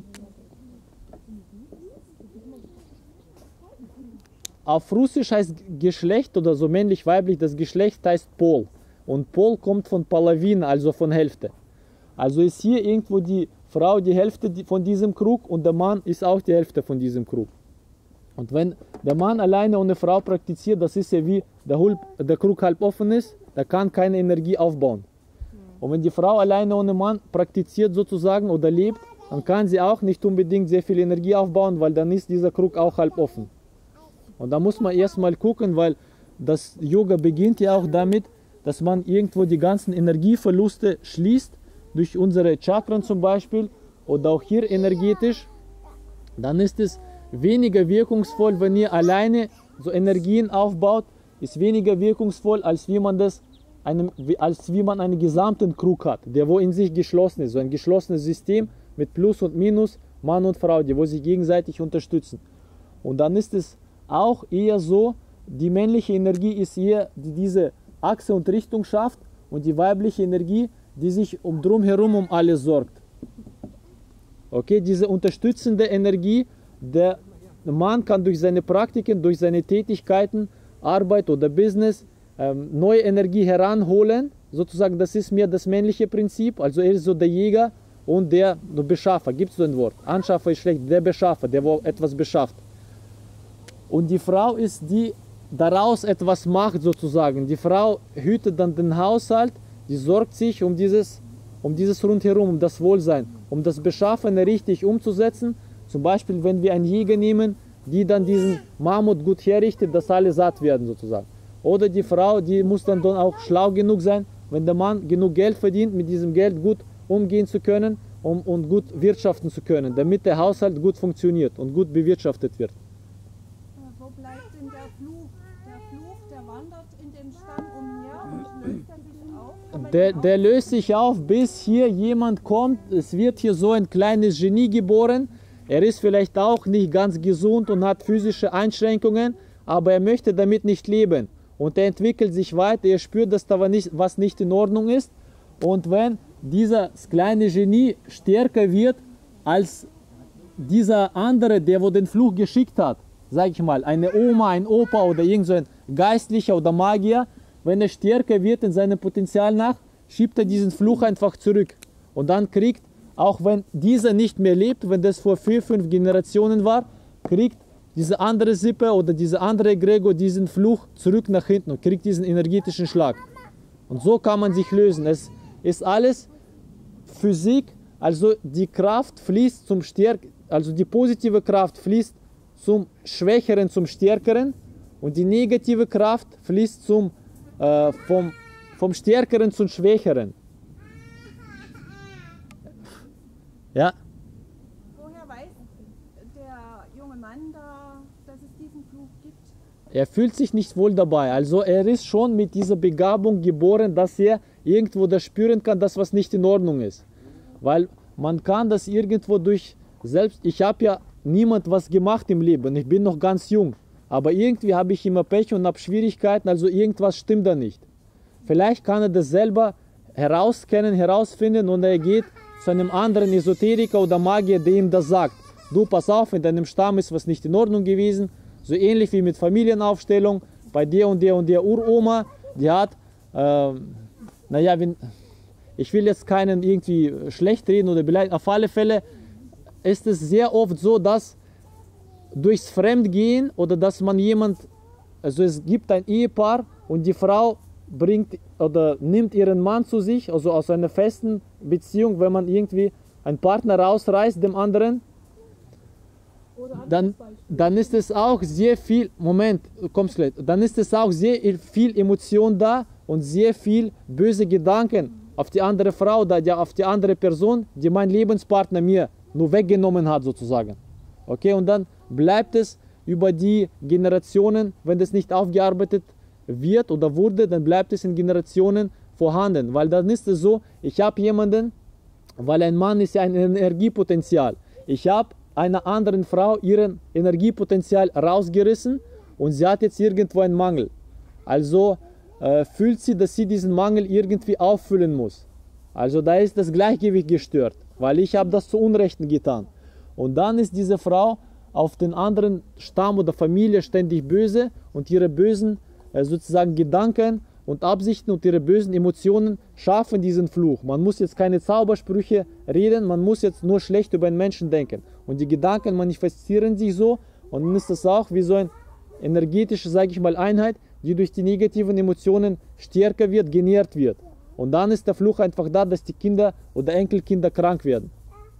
auf Russisch heißt Geschlecht oder so männlich-weiblich, das Geschlecht heißt Pol. Und Pol kommt von Palavina, also von Hälfte. Also ist hier irgendwo die Frau die Hälfte von diesem Krug und der Mann ist auch die Hälfte von diesem Krug. Und wenn der Mann alleine ohne Frau praktiziert, das ist ja wie der, Hulp, der Krug halb offen ist, da kann keine Energie aufbauen. Und wenn die Frau alleine ohne Mann praktiziert sozusagen oder lebt, dann kann sie auch nicht unbedingt sehr viel Energie aufbauen, weil dann ist dieser Krug auch halb offen. Und da muss man erstmal gucken, weil das Yoga beginnt ja auch damit, dass man irgendwo die ganzen Energieverluste schließt, durch unsere Chakren zum Beispiel oder auch hier energetisch. Dann ist es weniger wirkungsvoll, wenn ihr alleine so Energien aufbaut, ist weniger wirkungsvoll, als wie man das einem, als wie man einen gesamten Krug hat, der wo in sich geschlossen ist, so ein geschlossenes System mit Plus und Minus, Mann und Frau, die wo sich gegenseitig unterstützen. Und dann ist es auch eher so, die männliche Energie ist eher, die diese Achse und Richtung schafft, und die weibliche Energie, die sich um drumherum um alles sorgt. Okay, diese unterstützende Energie, der Mann kann durch seine Praktiken, durch seine Tätigkeiten, Arbeit oder Business ähm, neue Energie heranholen. Sozusagen, das ist mehr das männliche Prinzip. Also er ist so der Jäger und der Beschaffer. Gibt es so ein Wort? Anschaffer ist schlecht, der Beschaffer, der wo etwas beschafft. Und die Frau ist die, daraus etwas macht sozusagen. Die Frau hütet dann den Haushalt, die sorgt sich um dieses, um dieses Rundherum, um das Wohlsein, um das Beschaffene richtig umzusetzen. Zum Beispiel, wenn wir einen Jäger nehmen, die dann diesen Mammut gut herrichtet, dass alle satt werden sozusagen. Oder die Frau, die muss dann, dann auch schlau genug sein, wenn der Mann genug Geld verdient, mit diesem Geld gut umgehen zu können, um, und gut wirtschaften zu können, damit der Haushalt gut funktioniert und gut bewirtschaftet wird. Wo bleibt denn der Fluch? Der Fluch, der wandert in dem Stamm umher und löst er sich auf? Der, der löst sich auf, bis hier jemand kommt. Es wird hier so ein kleines Genie geboren. Er ist vielleicht auch nicht ganz gesund und hat physische Einschränkungen, aber er möchte damit nicht leben. Und er entwickelt sich weiter, er spürt, dass da nicht, was nicht in Ordnung ist. Und wenn dieses kleine Genie stärker wird als dieser andere, der wo den Fluch geschickt hat, sage ich mal, eine Oma, ein Opa oder irgend so ein Geistlicher oder Magier, wenn er stärker wird in seinem Potenzial nach, schiebt er diesen Fluch einfach zurück. Und dann kriegt, auch wenn dieser nicht mehr lebt, wenn das vor vier, fünf Generationen war, kriegt diese andere Sippe oder diese andere Gregor diesen Fluch zurück nach hinten und kriegt diesen energetischen Schlag. Und so kann man sich lösen. Es ist alles Physik, also die Kraft fließt zum Stärkeren, also die positive Kraft fließt zum Schwächeren zum Stärkeren und die negative Kraft fließt zum, äh, vom, vom Stärkeren zum Schwächeren. Ja? Woher weiß der junge Mann da, dass es diesen Fluch gibt? Er fühlt sich nicht wohl dabei. Also er ist schon mit dieser Begabung geboren, dass er irgendwo das spüren kann, dass was nicht in Ordnung ist. Weil man kann das irgendwo durch selbst, ich habe ja niemand was gemacht im Leben, ich bin noch ganz jung, aber irgendwie habe ich immer Pech und habe Schwierigkeiten, also irgendwas stimmt da nicht. Vielleicht kann er das selber herauskennen, herausfinden und er geht zu einem anderen Esoteriker oder Magier, der ihm das sagt. Du, pass auf, in deinem Stamm ist was nicht in Ordnung gewesen, so ähnlich wie mit Familienaufstellung. bei der und der und der Uroma, die hat, äh, naja, wenn, ich will jetzt keinen irgendwie schlecht reden oder beleidigen, auf alle Fälle ist es sehr oft so, dass durchs Fremdgehen oder dass man jemand, also es gibt ein Ehepaar und die Frau bringt oder nimmt ihren Mann zu sich, also aus einer festen Beziehung, wenn man irgendwie einen Partner rausreißt, dem anderen, dann, dann ist es auch sehr viel, Moment, kommst gleich, dann ist es auch sehr viel Emotion da und sehr viel böse Gedanken auf die andere Frau, da, ja, auf die andere Person, die mein Lebenspartner mir nur weggenommen hat sozusagen. Okay, und dann bleibt es über die Generationen, wenn das nicht aufgearbeitet wird oder wurde, dann bleibt es in Generationen vorhanden, weil dann ist es so, ich habe jemanden, weil ein Mann ist ja ein Energiepotenzial, ich habe einer anderen Frau ihren Energiepotenzial rausgerissen und sie hat jetzt irgendwo einen Mangel. Also äh, fühlt sie, dass sie diesen Mangel irgendwie auffüllen muss. Also da ist das Gleichgewicht gestört, weil ich habe das zu Unrechten getan. Und dann ist diese Frau auf den anderen Stamm oder Familie ständig böse und ihre bösen äh, sozusagen Gedanken und Absichten und ihre bösen Emotionen schaffen diesen Fluch. Man muss jetzt keine Zaubersprüche reden, man muss jetzt nur schlecht über einen Menschen denken. Und die Gedanken manifestieren sich so und dann ist das auch wie so eine energetische, sage ich mal, Einheit, die durch die negativen Emotionen stärker wird, genährt wird. Und dann ist der Fluch einfach da, dass die Kinder oder Enkelkinder krank werden.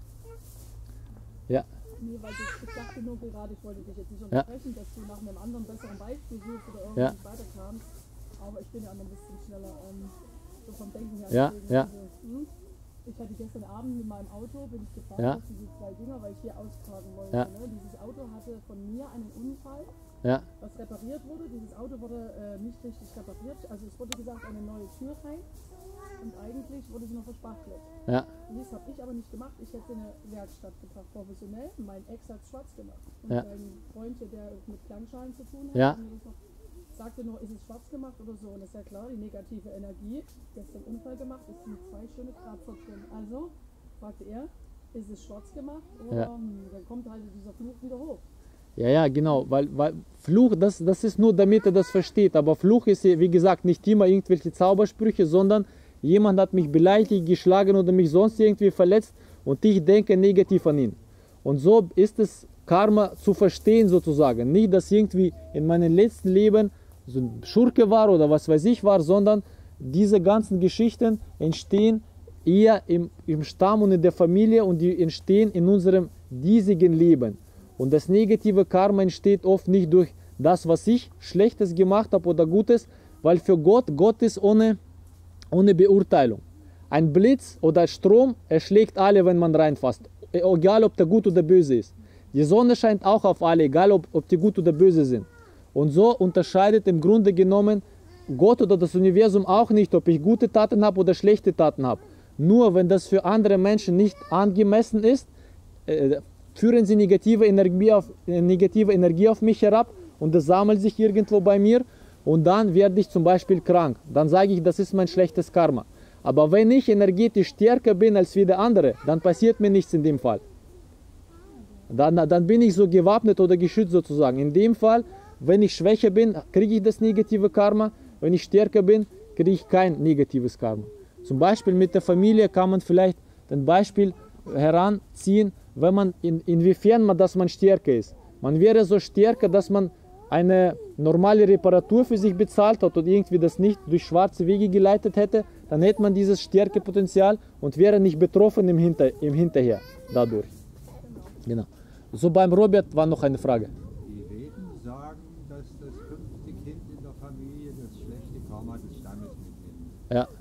Ja. Nee, weil ich, ich dachte nur gerade, ich wollte dich jetzt nicht unterbrechen, ja. dass du nach einem anderen besseren Beispiel suchst oder irgendwie ja. weiterkamst. Aber ich bin ja noch ein bisschen schneller ähm, so vom Denken her. Ja, ja. Also, hm, ich hatte gestern Abend mit meinem Auto, bin ich gefahren, ja. auf diese zwei Dinger, weil ich hier ausparken wollte. Ja. Ne? Dieses Auto hatte von mir einen Unfall, Ja. was repariert wurde. Dieses Auto wurde äh, nicht richtig repariert. Also es wurde gesagt, eine neue Tür rein. Und eigentlich wurde sie noch verspachtelt. Ja. Und das habe ich aber nicht gemacht. Ich hätte in eine Werkstatt gebracht, professionell. Mein Ex hat es schwarz gemacht. Und Ja. ein Freund, der mit Klangschalen zu tun hat, Ja. mir das noch sagte nur, ist es schwarz gemacht oder so. Und das ist ja klar, die negative Energie, gestern Unfall gemacht, ist mit zwei schöne Kratzer drin. Also fragte er, ist es schwarz gemacht oder Ja. dann kommt halt dieser Fluch wieder hoch. Ja, ja, genau, weil, weil Fluch, das, das ist nur, damit er das versteht. Aber Fluch ist, wie gesagt, nicht immer irgendwelche Zaubersprüche, sondern jemand hat mich beleidigt, geschlagen oder mich sonst irgendwie verletzt und ich denke negativ an ihn. Und so ist es Karma zu verstehen sozusagen. Nicht, dass irgendwie in meinem letzten Leben so ein Schurke war oder was weiß ich war, sondern diese ganzen Geschichten entstehen eher im, im Stamm und in der Familie und die entstehen in unserem diesigen Leben. Und das negative Karma entsteht oft nicht durch das, was ich Schlechtes gemacht habe oder Gutes, weil für Gott, Gott ist ohne, ohne Beurteilung. Ein Blitz oder Strom erschlägt alle, wenn man reinfasst, egal ob der gut oder böse ist. Die Sonne scheint auch auf alle, egal ob, ob die gut oder böse sind. Und so unterscheidet im Grunde genommen Gott oder das Universum auch nicht, ob ich gute Taten habe oder schlechte Taten habe. Nur wenn das für andere Menschen nicht angemessen ist, äh, führen sie negative Energie, auf, äh, negative Energie auf mich herab und das sammelt sich irgendwo bei mir und dann werde ich zum Beispiel krank. Dann sage ich, das ist mein schlechtes Karma. Aber wenn ich energetisch stärker bin als wie der andere, dann passiert mir nichts in dem Fall. Dann, dann bin ich so gewappnet oder geschützt sozusagen. In dem Fall, wenn ich schwächer bin, kriege ich das negative Karma. Wenn ich stärker bin, kriege ich kein negatives Karma. Zum Beispiel mit der Familie kann man vielleicht ein Beispiel heranziehen, wenn man in, inwiefern man, dass man stärker ist. Man wäre so stärker, dass man eine normale Reparatur für sich bezahlt hat und irgendwie das nicht durch schwarze Wege geleitet hätte, dann hätte man dieses Stärkepotenzial und wäre nicht betroffen im, Hinter, im Hinterher dadurch. Genau. So, beim Robert war noch eine Frage. Die Veden sagen, dass das fünfte Kind in der Familie das schlechte Karma des Stammes mitnimmt. Ja.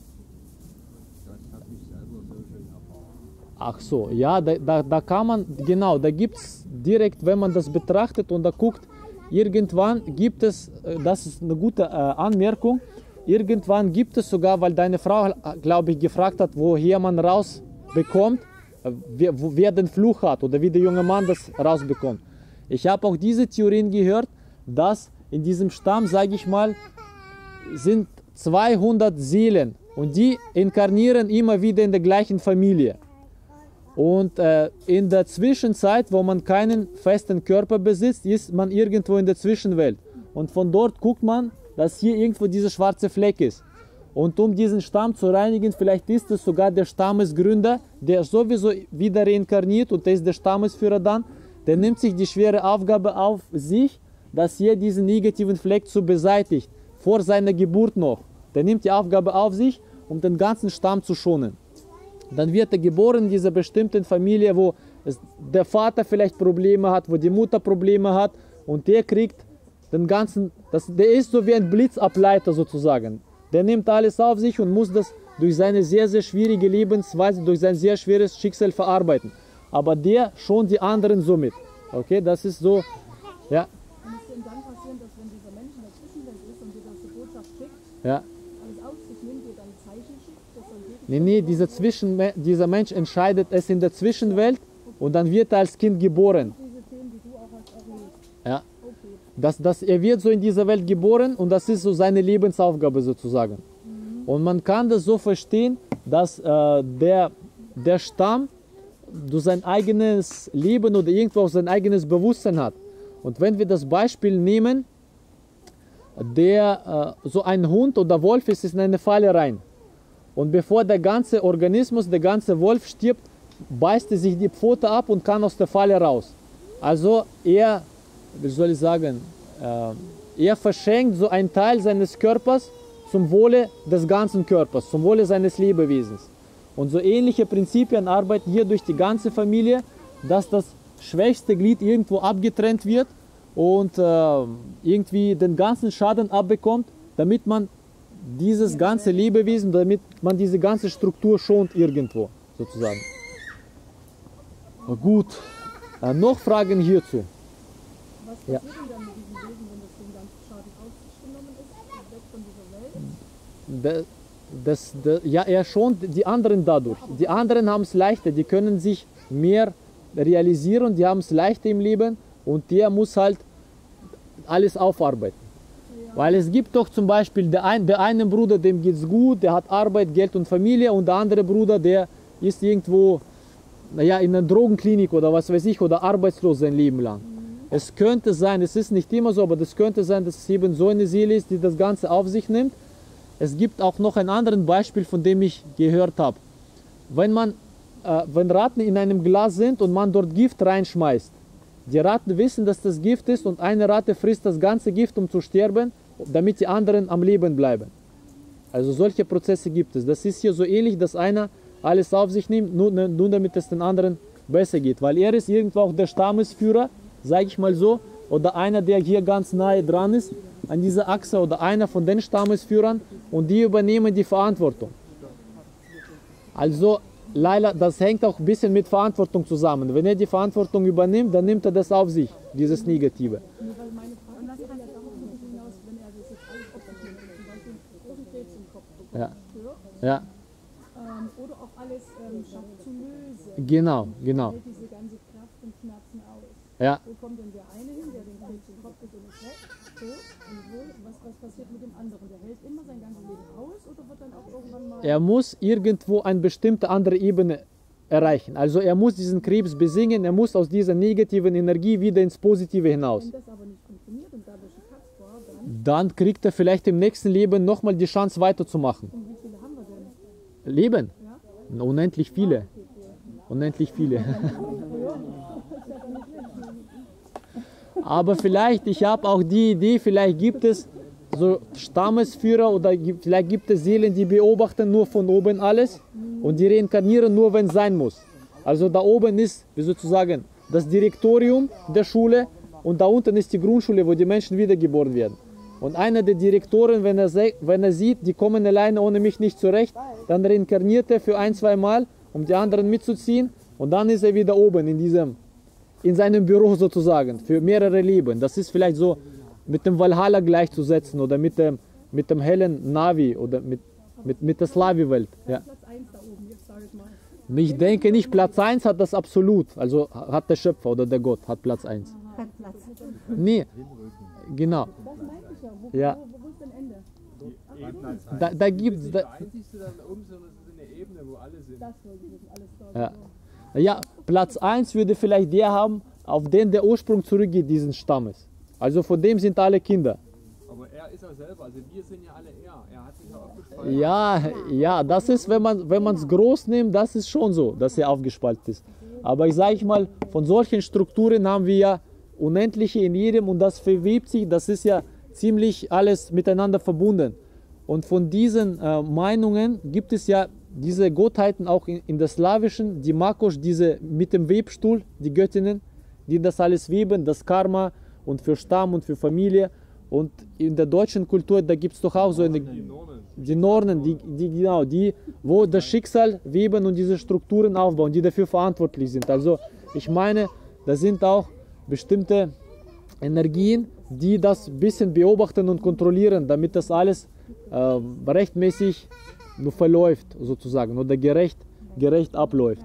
Das habe ich selber so schon erfahren. Ach so, ja, da, da, da kann man, genau, da gibt es direkt, wenn man das betrachtet und da guckt, irgendwann gibt es, das ist eine gute äh, Anmerkung, irgendwann gibt es sogar, weil deine Frau, glaube ich, gefragt hat, woher man rausbekommt, wer, wer den Fluch hat oder wie der junge Mann das rausbekommt. Ich habe auch diese Theorien gehört, dass in diesem Stamm, sage ich mal, sind zweihundert Seelen und die inkarnieren immer wieder in der gleichen Familie. Und äh, in der Zwischenzeit, wo man keinen festen Körper besitzt, ist man irgendwo in der Zwischenwelt. und von dort guckt man, dass hier irgendwo dieser schwarze Fleck ist. Und um diesen Stamm zu reinigen, vielleicht ist es sogar der Stammesgründer, der sowieso wieder reinkarniert und der ist der Stammesführer dann, der nimmt sich die schwere Aufgabe auf sich, dass hier diesen negativen Fleck zu beseitigen, vor seiner Geburt noch. Der nimmt die Aufgabe auf sich, um den ganzen Stamm zu schonen. Dann wird er geboren in dieser bestimmten Familie, wo es, der Vater vielleicht Probleme hat, wo die Mutter Probleme hat und der kriegt den ganzen, das, der ist so wie ein Blitzableiter sozusagen. Der nimmt alles auf sich und muss das durch seine sehr, sehr schwierige Lebensweise, durch sein sehr schweres Schicksal verarbeiten. Aber der schont die anderen somit. Okay, das ist so, ja. Kann es denn dann passieren, dass wenn dieser Mensch in der Zwischenwelt ist und dir das die Botschaft schickt, Ja. alles auf sich nimmt, dir dann ein Zeichen schickt, dass dann wirklich Nee, nee, dieser, Zwischen, dieser Mensch entscheidet es in der Zwischenwelt und dann wird er als Kind geboren. diese Themen, die du auch hast, erlebt? Ja. Okay. Das, das, er wird so in dieser Welt geboren und das ist so seine Lebensaufgabe sozusagen. Und man kann das so verstehen, dass äh, der, der Stamm durch sein eigenes Leben oder irgendwo auch sein eigenes Bewusstsein hat. Und wenn wir das Beispiel nehmen, der äh, so ein Hund oder Wolf ist in eine Falle rein. Und bevor der ganze Organismus, der ganze Wolf stirbt, beißt er sich die Pfote ab und kann aus der Falle raus. Also er, wie soll ich sagen, äh, er verschenkt so einen Teil seines Körpers zum Wohle des ganzen Körpers, zum Wohle seines Lebewesens. Und so ähnliche Prinzipien arbeiten hier durch die ganze Familie, dass das schwächste Glied irgendwo abgetrennt wird und äh, irgendwie den ganzen Schaden abbekommt, damit man dieses ganze Lebewesen, damit man diese ganze Struktur schont irgendwo, sozusagen. Gut, äh, noch Fragen hierzu? Was Ja. passiert denn dann mit diesem Wesen, wenn das den ganzen Schaden auf sich genommen ist, weg von dieser Welt? Das, das, das, ja, er schont die anderen dadurch. Die anderen haben es leichter, die können sich mehr realisieren, die haben es leichter im Leben und der muss halt alles aufarbeiten. Weil es gibt doch zum Beispiel der, ein, der eine Bruder, dem geht es gut, der hat Arbeit, Geld und Familie und der andere Bruder, der ist irgendwo naja, in einer Drogenklinik oder was weiß ich oder arbeitslos sein Leben lang. Es könnte sein, es ist nicht immer so, aber das könnte sein, dass es eben so eine Seele ist, die das Ganze auf sich nimmt. Es gibt auch noch ein anderes Beispiel, von dem ich gehört habe. Wenn, man, äh, wenn Ratten in einem Glas sind und man dort Gift reinschmeißt, die Ratten wissen, dass das Gift ist und eine Ratte frisst das ganze Gift, um zu sterben, damit die anderen am Leben bleiben. Also solche Prozesse gibt es. Das ist hier so ähnlich, dass einer alles auf sich nimmt, nur, nur damit es den anderen besser geht. Weil er ist irgendwo auch der Stammesführer, sage ich mal so, oder einer, der hier ganz nahe dran ist, an dieser Achse oder einer von den Stammesführern und die übernehmen die Verantwortung. Also Laila, das hängt auch ein bisschen mit Verantwortung zusammen. Wenn er die Verantwortung übernimmt, dann nimmt er das auf sich, dieses Negative. Nee, weil meine Frage geht ja darauf hinaus, wenn er das jetzt alles operiert, zum Beispiel einen großen Krebs im Kopf bekommt, Ja. ja. Ja, ähm, oder auch alles ähm, schafft zu lösen, genau, genau. hält diese ganze Kraft und Schmerzen aus. Ja. Wo kommt denn der eine hin, der den Krebs im Kopf ist und ist weg? So, und wo, was, was passiert mit dem anderen? Der hält immer sein ganzes Leben aus oder wird dann auch irgendwann mal... Er muss irgendwo eine bestimmte andere Ebene erreichen. Also er muss diesen Krebs besingen, er muss aus dieser negativen Energie wieder ins Positive hinaus. Wenn das aber nicht funktioniert und dadurch gekatzt war, dann... Dann kriegt er vielleicht im nächsten Leben nochmal die Chance weiterzumachen. Und wie viele haben wir denn? Leben? Ja? Unendlich viele. Unendlich viele. Aber vielleicht, ich habe auch die Idee, vielleicht gibt es so Stammesführer oder gibt- vielleicht gibt es Seelen, die beobachten nur von oben alles und die reinkarnieren nur, wenn es sein muss. Also da oben ist, wie sozusagen, das Direktorium der Schule und da unten ist die Grundschule, wo die Menschen wiedergeboren werden. Und einer der Direktoren, wenn er, se- wenn er sieht, die kommen alleine ohne mich nicht zurecht, dann reinkarniert er für ein, zwei Mal, um die anderen mitzuziehen und dann ist er wieder oben in diesem in seinem Büro sozusagen, für mehrere Leben. Das ist vielleicht so mit dem Valhalla gleichzusetzen oder mit dem, mit dem hellen Navi oder mit, mit, mit der Slavi-Welt. Ja. Platz eins da oben, jetzt sage ich mal. Ich denke nicht, Platz eins hat das absolut, also hat der Schöpfer oder der Gott hat Platz eins. Hat Platz. Nee, genau. Das meinte ich ja. Wo, Ja. wo, wo ist denn Ende? Da, da gibt es, da, Einzigste da oben, sondern es ist eine Ebene, wo alle sind. Das wollte ich wissen, alles klar. ja. Ja, Platz eins würde vielleicht der haben, auf den der Ursprung zurückgeht, diesen Stammes. Also von dem sind alle Kinder. Aber er ist er selber, also wir sind ja alle er. Er hat sich ja aufgespalten. Ja, ja, das ist, wenn man wenn man es groß nimmt, das ist schon so, dass er aufgespalten ist. Aber ich sage mal, von solchen Strukturen haben wir ja unendliche in jedem und das verwebt sich, das ist ja ziemlich alles miteinander verbunden. Und von diesen äh, Meinungen gibt es ja diese Gottheiten auch in, in der slawischen, die Makosch, diese mit dem Webstuhl, die Göttinnen, die das alles weben, das Karma und für Stamm und für Familie. Und in der deutschen Kultur, da gibt es doch auch so eine, Die Nornen. die Nornen, die, die, genau, die, wo das Schicksal weben und diese Strukturen aufbauen, die dafür verantwortlich sind. Also ich meine, da sind auch bestimmte Energien, die das ein bisschen beobachten und kontrollieren, damit das alles äh, rechtmäßig nur verläuft, sozusagen, oder gerecht, gerecht abläuft.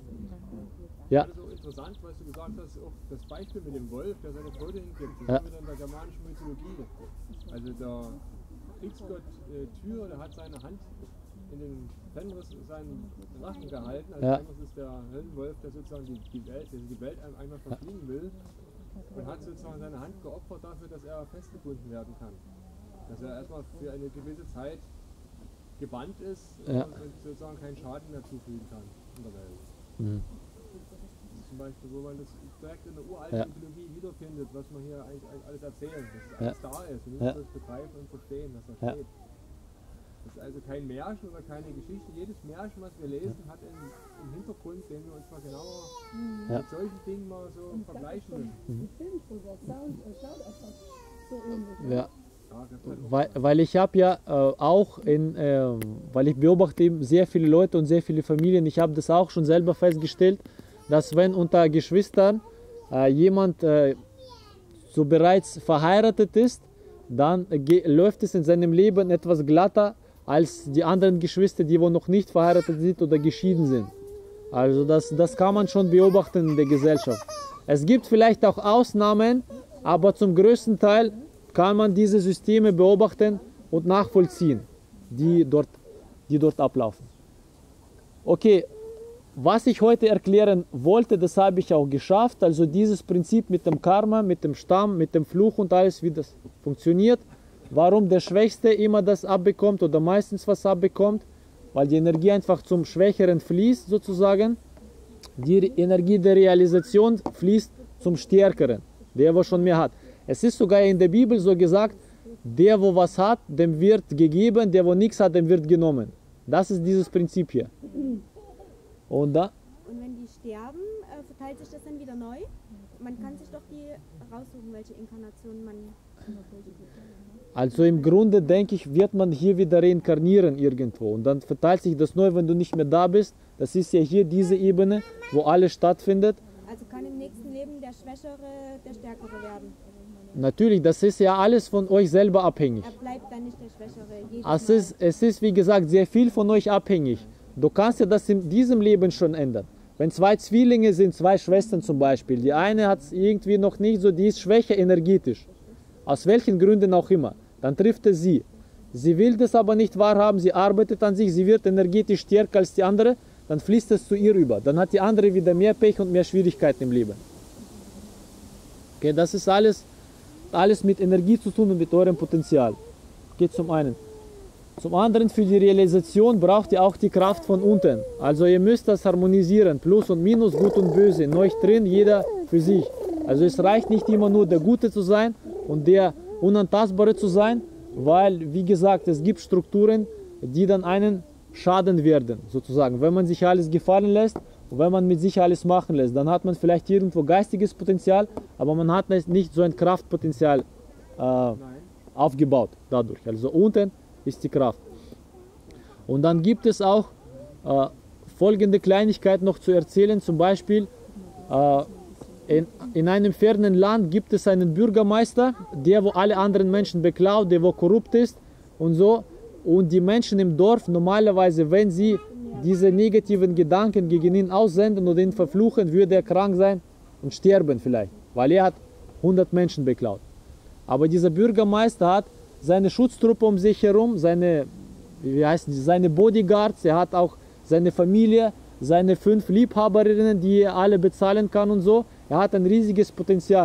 Ja. Also interessant, was du gesagt hast, auch das Beispiel mit dem Wolf, der seine Pfote hingibt, das Ja. ist wieder in der germanischen Mythologie. Also der Kriegsgott äh, Tyr, der hat seine Hand in den Fenris seinen Drachen gehalten. Also Ja. Fenris ist der Höllenwolf, der sozusagen die, die Welt, der die Welt ein- einmal verfliegen will und hat sozusagen seine Hand geopfert dafür, dass er festgebunden werden kann. Dass er erstmal für eine gewisse Zeit gebannt ist Ja. und, und sozusagen keinen Schaden mehr zufügen kann in der Welt. Mhm. Das ist zum Beispiel, wo man das direkt in der uralten Ja. Mythologie wiederfindet, was man hier eigentlich alles erzählen, dass es Ja. alles da ist. Wir müssen Ja. das begreifen und verstehen, was da Ja. steht. Das ist also kein Märchen oder keine Geschichte. Jedes Märchen, was wir lesen, hat einen, einen Hintergrund, den wir uns mal genauer Ja. mit solchen Dingen mal so vergleichen müssen. Ein Film drüber, Sound, äh, Sound etwas so ähnlich. Ja. Ja, das hat auch- Weil, weil ich habe ja äh, auch in, äh, weil ich beobachte eben sehr viele Leute und sehr viele Familien, ich habe das auch schon selber festgestellt, dass wenn unter Geschwistern äh, jemand äh, so bereits verheiratet ist, dann äh, ge- läuft es in seinem Leben etwas glatter als die anderen Geschwister, die wo noch nicht verheiratet sind oder geschieden sind. Also das, das kann man schon beobachten in der Gesellschaft. Es gibt vielleicht auch Ausnahmen, aber zum größten Teil kann man diese Systeme beobachten und nachvollziehen, die dort, die dort ablaufen. Okay, was ich heute erklären wollte, das habe ich auch geschafft. Also dieses Prinzip mit dem Karma, mit dem Stamm, mit dem Fluch und alles, wie das funktioniert. Warum der Schwächste immer das abbekommt oder meistens was abbekommt, weil die Energie einfach zum Schwächeren fließt sozusagen. Die Energie der Realisation fließt zum Stärkeren, der wo schon mehr hat. Es ist sogar in der Bibel so gesagt, der wo was hat, dem wird gegeben, der wo nichts hat, dem wird genommen. Das ist dieses Prinzip hier. Und da, Und wenn die sterben, äh, verteilt sich das dann wieder neu? Man kann sich doch die raussuchen, welche Inkarnationen man... also im Grunde denke ich, wird man hier wieder reinkarnieren irgendwo und dann verteilt sich das neu, wenn du nicht mehr da bist. Das ist ja hier diese Ebene, wo alles stattfindet. Also kann im nächsten Leben der Schwächere der Stärkere werden. Natürlich, das ist ja alles von euch selber abhängig. Er bleibt dann nicht der Schwächere. jedes Es Mal. ist, es ist, wie gesagt, sehr viel von euch abhängig. Du kannst ja das in diesem Leben schon ändern. Wenn zwei Zwillinge sind, zwei Schwestern zum Beispiel, die eine hat es irgendwie noch nicht so, die ist schwächer energetisch. Aus welchen Gründen auch immer. Dann trifft es sie. Sie will das aber nicht wahrhaben, sie arbeitet an sich, sie wird energetisch stärker als die andere, dann fließt es zu ihr über. Dann hat die andere wieder mehr Pech und mehr Schwierigkeiten im Leben. Okay, das ist alles, alles mit Energie zu tun und mit eurem Potenzial. Geht zum einen. Zum anderen, für die Realisation braucht ihr auch die Kraft von unten. Also ihr müsst das harmonisieren, Plus und Minus, Gut und Böse, in euch drin, jeder für sich. Also es reicht nicht immer nur der Gute zu sein und der Unantastbare zu sein, weil, wie gesagt, es gibt Strukturen, die dann einen schaden werden, sozusagen. Wenn man sich alles gefallen lässt und wenn man mit sich alles machen lässt, dann hat man vielleicht irgendwo geistiges Potenzial, aber man hat nicht so ein Kraftpotenzial äh, aufgebaut dadurch. Also unten ist die Kraft. Und dann gibt es auch äh, folgende Kleinigkeit noch zu erzählen, zum Beispiel äh, in, in einem fernen Land gibt es einen Bürgermeister, der wo alle anderen Menschen beklaut, der wo korrupt ist und so. Und die Menschen im Dorf normalerweise, wenn sie diese negativen Gedanken gegen ihn aussenden oder ihn verfluchen, würde er krank sein und sterben vielleicht, weil er hat hundert Menschen beklaut. Aber dieser Bürgermeister hat seine Schutztruppe um sich herum, seine, wie heißt die, seine Bodyguards, er hat auch seine Familie, seine fünf Liebhaberinnen, die er alle bezahlen kann und so. Er hat ein riesiges Potenzial.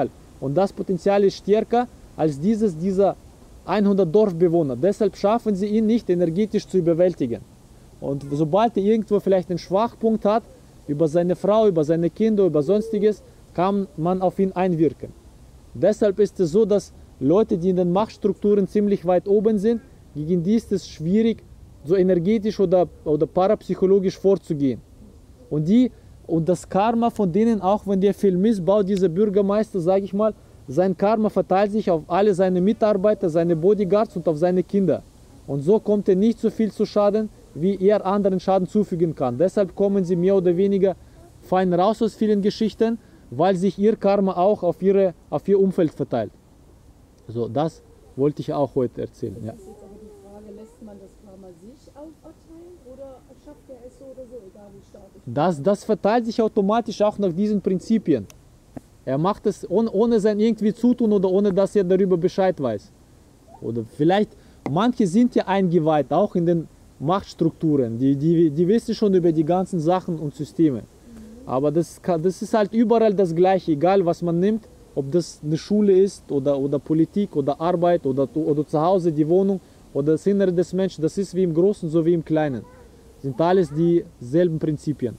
und das Potenzial ist stärker als dieses dieser hundert Dorfbewohner. Deshalb schaffen sie ihn nicht energetisch zu überwältigen. Und sobald er irgendwo vielleicht einen Schwachpunkt hat, über seine Frau, über seine Kinder, über sonstiges, kann man auf ihn einwirken. Deshalb ist es so, dass Leute, die in den Machtstrukturen ziemlich weit oben sind, gegen die ist es schwierig, so energetisch oder, oder parapsychologisch vorzugehen. Und, die, und das Karma von denen, auch wenn der viel missbaut, dieser Bürgermeister, sage ich mal, sein Karma verteilt sich auf alle seine Mitarbeiter, seine Bodyguards und auf seine Kinder. Und so kommt er nicht so viel zu Schaden, wie er anderen Schaden zufügen kann. Deshalb kommen sie mehr oder weniger fein raus aus vielen Geschichten, weil sich ihr Karma auch auf, ihre, auf ihr Umfeld verteilt. So, das wollte ich auch heute erzählen. Ja. Das ist jetzt aber die Frage, lässt man das Karma sich auferteilen oder schafft er es so oder so, egal wie stark es ist? Das, das verteilt sich automatisch auch nach diesen Prinzipien. Er macht es ohne, ohne sein irgendwie Zutun oder ohne, dass er darüber Bescheid weiß. Oder vielleicht, manche sind ja eingeweiht, auch in den Machtstrukturen, die, die, die wissen schon über die ganzen Sachen und Systeme. Aber das, das ist halt überall das Gleiche, egal was man nimmt, ob das eine Schule ist oder, oder Politik oder Arbeit oder, oder zu Hause die Wohnung oder das Innere des Menschen, das ist wie im Großen so wie im Kleinen. Sind alles dieselben Prinzipien.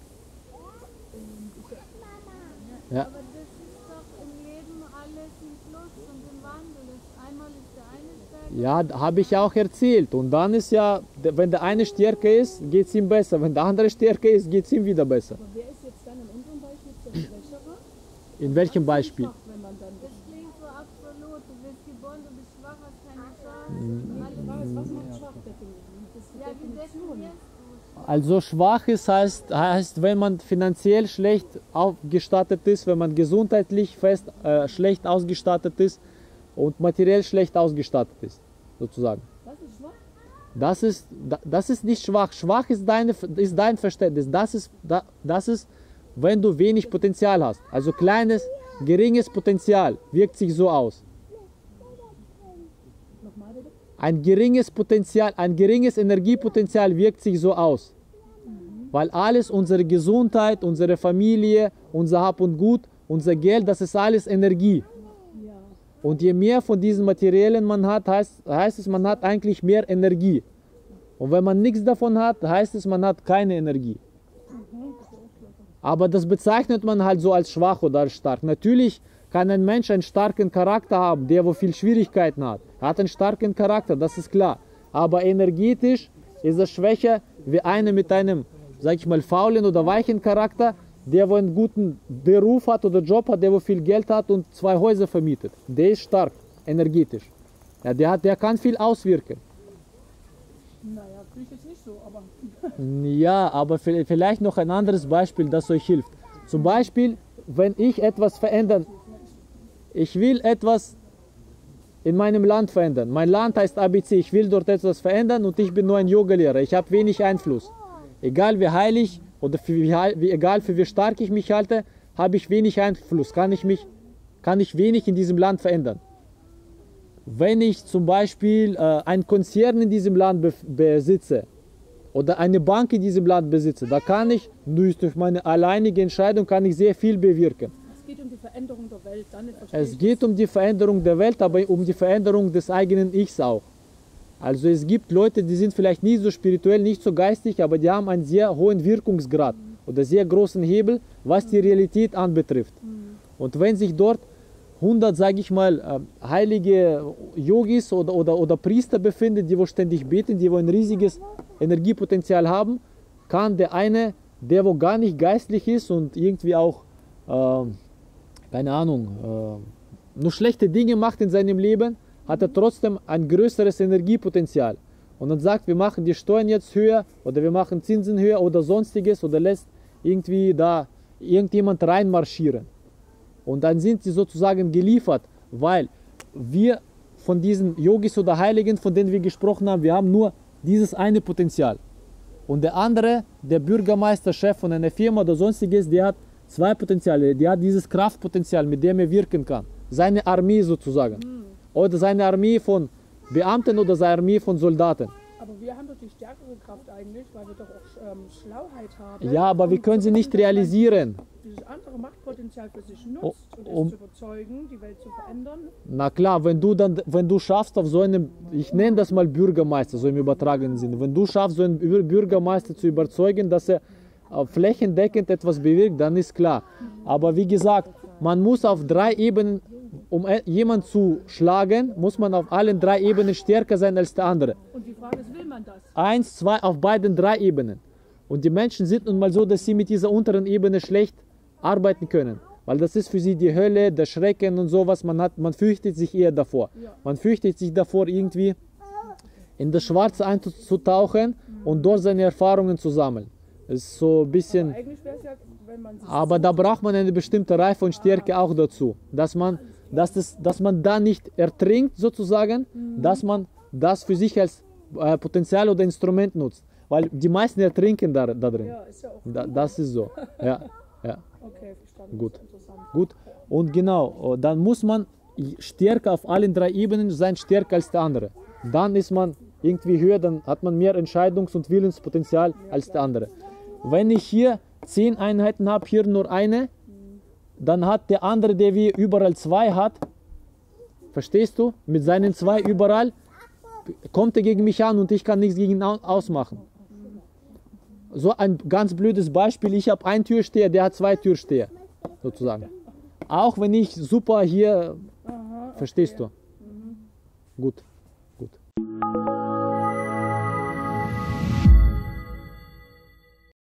Ja. Aber das ist doch im Leben alles im Fluss und im Wandel. Einmal ist der eine stärker. Ja, habe ich auch erzählt. Und dann ist ja, wenn der eine stärker ist, geht es ihm besser. Wenn der andere stärker ist, geht es ihm wieder besser. Aber wer ist jetzt dann in unserem Beispiel der Schwächere? In welchem Beispiel? Schwach, wenn man dann Das klingt so absolut. Du bist geboren, du bist schwach, hast keine Chance. die Alles Frage ist, was macht schwach definieren? Das ist die ja, wie Definition. definierst du? Also schwach ist heißt, heißt, wenn man finanziell schlecht ausgestattet ist, wenn man gesundheitlich fest äh, schlecht ausgestattet ist und materiell schlecht ausgestattet ist, sozusagen. Das ist schwach? Das ist, das ist nicht schwach. Schwach ist, deine, ist dein Verständnis. Das ist, das ist, wenn du wenig Potenzial hast. Also kleines, geringes Potenzial wirkt sich so aus. Nochmal bitte? Ein geringes Potenzial, ein geringes Energiepotenzial wirkt sich so aus. Weil alles, unsere Gesundheit, unsere Familie, unser Hab und Gut, unser Geld, das ist alles Energie. Ja. Und je mehr von diesen Materialien man hat, heißt, heißt es, man hat eigentlich mehr Energie. Und wenn man nichts davon hat, heißt es, man hat keine Energie. Aber das bezeichnet man halt so als schwach oder als stark. Natürlich kann ein Mensch einen starken Charakter haben, der wo viel Schwierigkeiten hat. Er hat einen starken Charakter, das ist klar. Aber energetisch ist er schwächer wie einer mit einem, sag ich mal, faulen oder weichen Charakter, der wo einen guten Beruf hat oder Job hat, der wo viel Geld hat und zwei Häuser vermietet. Der ist stark, energetisch. Ja, der, hat, der kann viel auswirken. Naja, kriege ich jetzt nicht so, aber Ja, aber vielleicht noch ein anderes Beispiel, das euch hilft. Zum Beispiel, wenn ich etwas verändern, ich will etwas in meinem Land verändern. Mein Land heißt A B C, ich will dort etwas verändern und ich bin nur ein Yogalehrer. Ich habe wenig Einfluss. Egal wie heilig oder für wie, wie, egal für wie stark ich mich halte, habe ich wenig Einfluss. Kann ich, mich, kann ich wenig in diesem Land verändern. Wenn ich zum Beispiel äh, einen Konzern in diesem Land be besitze oder eine Bank in diesem Land besitze, da kann ich durch meine alleinige Entscheidung kann ich sehr viel bewirken. es geht um die Veränderung der Welt. Dann nicht verstehe Es ich geht um die Veränderung der Welt, aber um die Veränderung des eigenen Ichs auch. Also es gibt Leute, die sind vielleicht nicht so spirituell, nicht so geistig, aber die haben einen sehr hohen Wirkungsgrad oder sehr großen Hebel, was die Realität anbetrifft. Und wenn sich dort hundert, sage ich mal, heilige Yogis oder, oder, oder Priester befinden, die wo ständig beten, die wo ein riesiges Energiepotenzial haben, kann der eine, der wo gar nicht geistlich ist und irgendwie auch, äh, keine Ahnung, äh, nur schlechte Dinge macht in seinem Leben, hat er trotzdem ein größeres Energiepotenzial. Und dann sagt, wir machen die Steuern jetzt höher oder wir machen Zinsen höher oder sonstiges oder lässt irgendwie da irgendjemand reinmarschieren. Und dann sind sie sozusagen geliefert, weil wir von diesen Yogis oder Heiligen, von denen wir gesprochen haben, wir haben nur dieses eine Potenzial. Und der andere, der Bürgermeister, Chef von einer Firma oder sonstiges, der hat zwei Potenziale. Der hat dieses Kraftpotenzial, mit dem er wirken kann. Seine Armee sozusagen. Oder seine Armee von Beamten oder seine Armee von Soldaten. Aber wir haben doch die stärkere Kraft eigentlich, weil wir doch auch ähm, Schlauheit haben. Ja, aber wir können sie nicht realisieren. Dieses andere Machtpotenzial für sich Oh, nutzt und es um- zu überzeugen, die Welt zu verändern. Na klar, wenn du dann, wenn du schaffst auf so einem, ich nenne das mal Bürgermeister, so im übertragenen Sinne, wenn du schaffst, so einen Bür- Bürgermeister zu überzeugen, dass er äh, flächendeckend etwas bewirkt, dann ist klar. Aber wie gesagt, man muss auf drei Ebenen, um e- jemanden zu schlagen, muss man auf allen drei Ebenen stärker sein als der andere. Und die Frage ist, will man das? Eins, zwei, auf beiden, drei Ebenen. Und die Menschen sind nun mal so, dass sie mit dieser unteren Ebene schlecht arbeiten können. Weil das ist für sie die Hölle, der Schrecken und sowas. Man, hat, man fürchtet sich eher davor. Man fürchtet sich davor, irgendwie in das Schwarze einzutauchen und dort seine Erfahrungen zu sammeln. Das ist so ein bisschen... Eigentlich wäre es ja, wenn man sich Aber da braucht man eine bestimmte Reife und Stärke auch dazu. Dass man, dass das, dass man da nicht ertrinkt sozusagen, dass man das für sich als äh, Potenzial oder Instrument nutzt. Weil die meisten ertrinken da, da drin. ja, ist ja auch Da, das ist so. Ja, ja. okay, verstanden. Gut. Das ist interessant. Gut. Und genau, dann muss man stärker auf allen drei Ebenen sein, stärker als der andere. Dann ist man irgendwie höher, dann hat man mehr Entscheidungs- und Willenspotenzial als der andere. Wenn ich hier zehn Einheiten habe, hier nur eine, dann hat der andere, der wie überall zwei hat, verstehst du, mit seinen zwei überall, kommt er gegen mich an und ich kann nichts gegen ihn au- ausmachen. So ein ganz blödes Beispiel, ich habe einen Türsteher, der hat zwei Türsteher, sozusagen. Auch wenn ich super hier, verstehst du? Gut.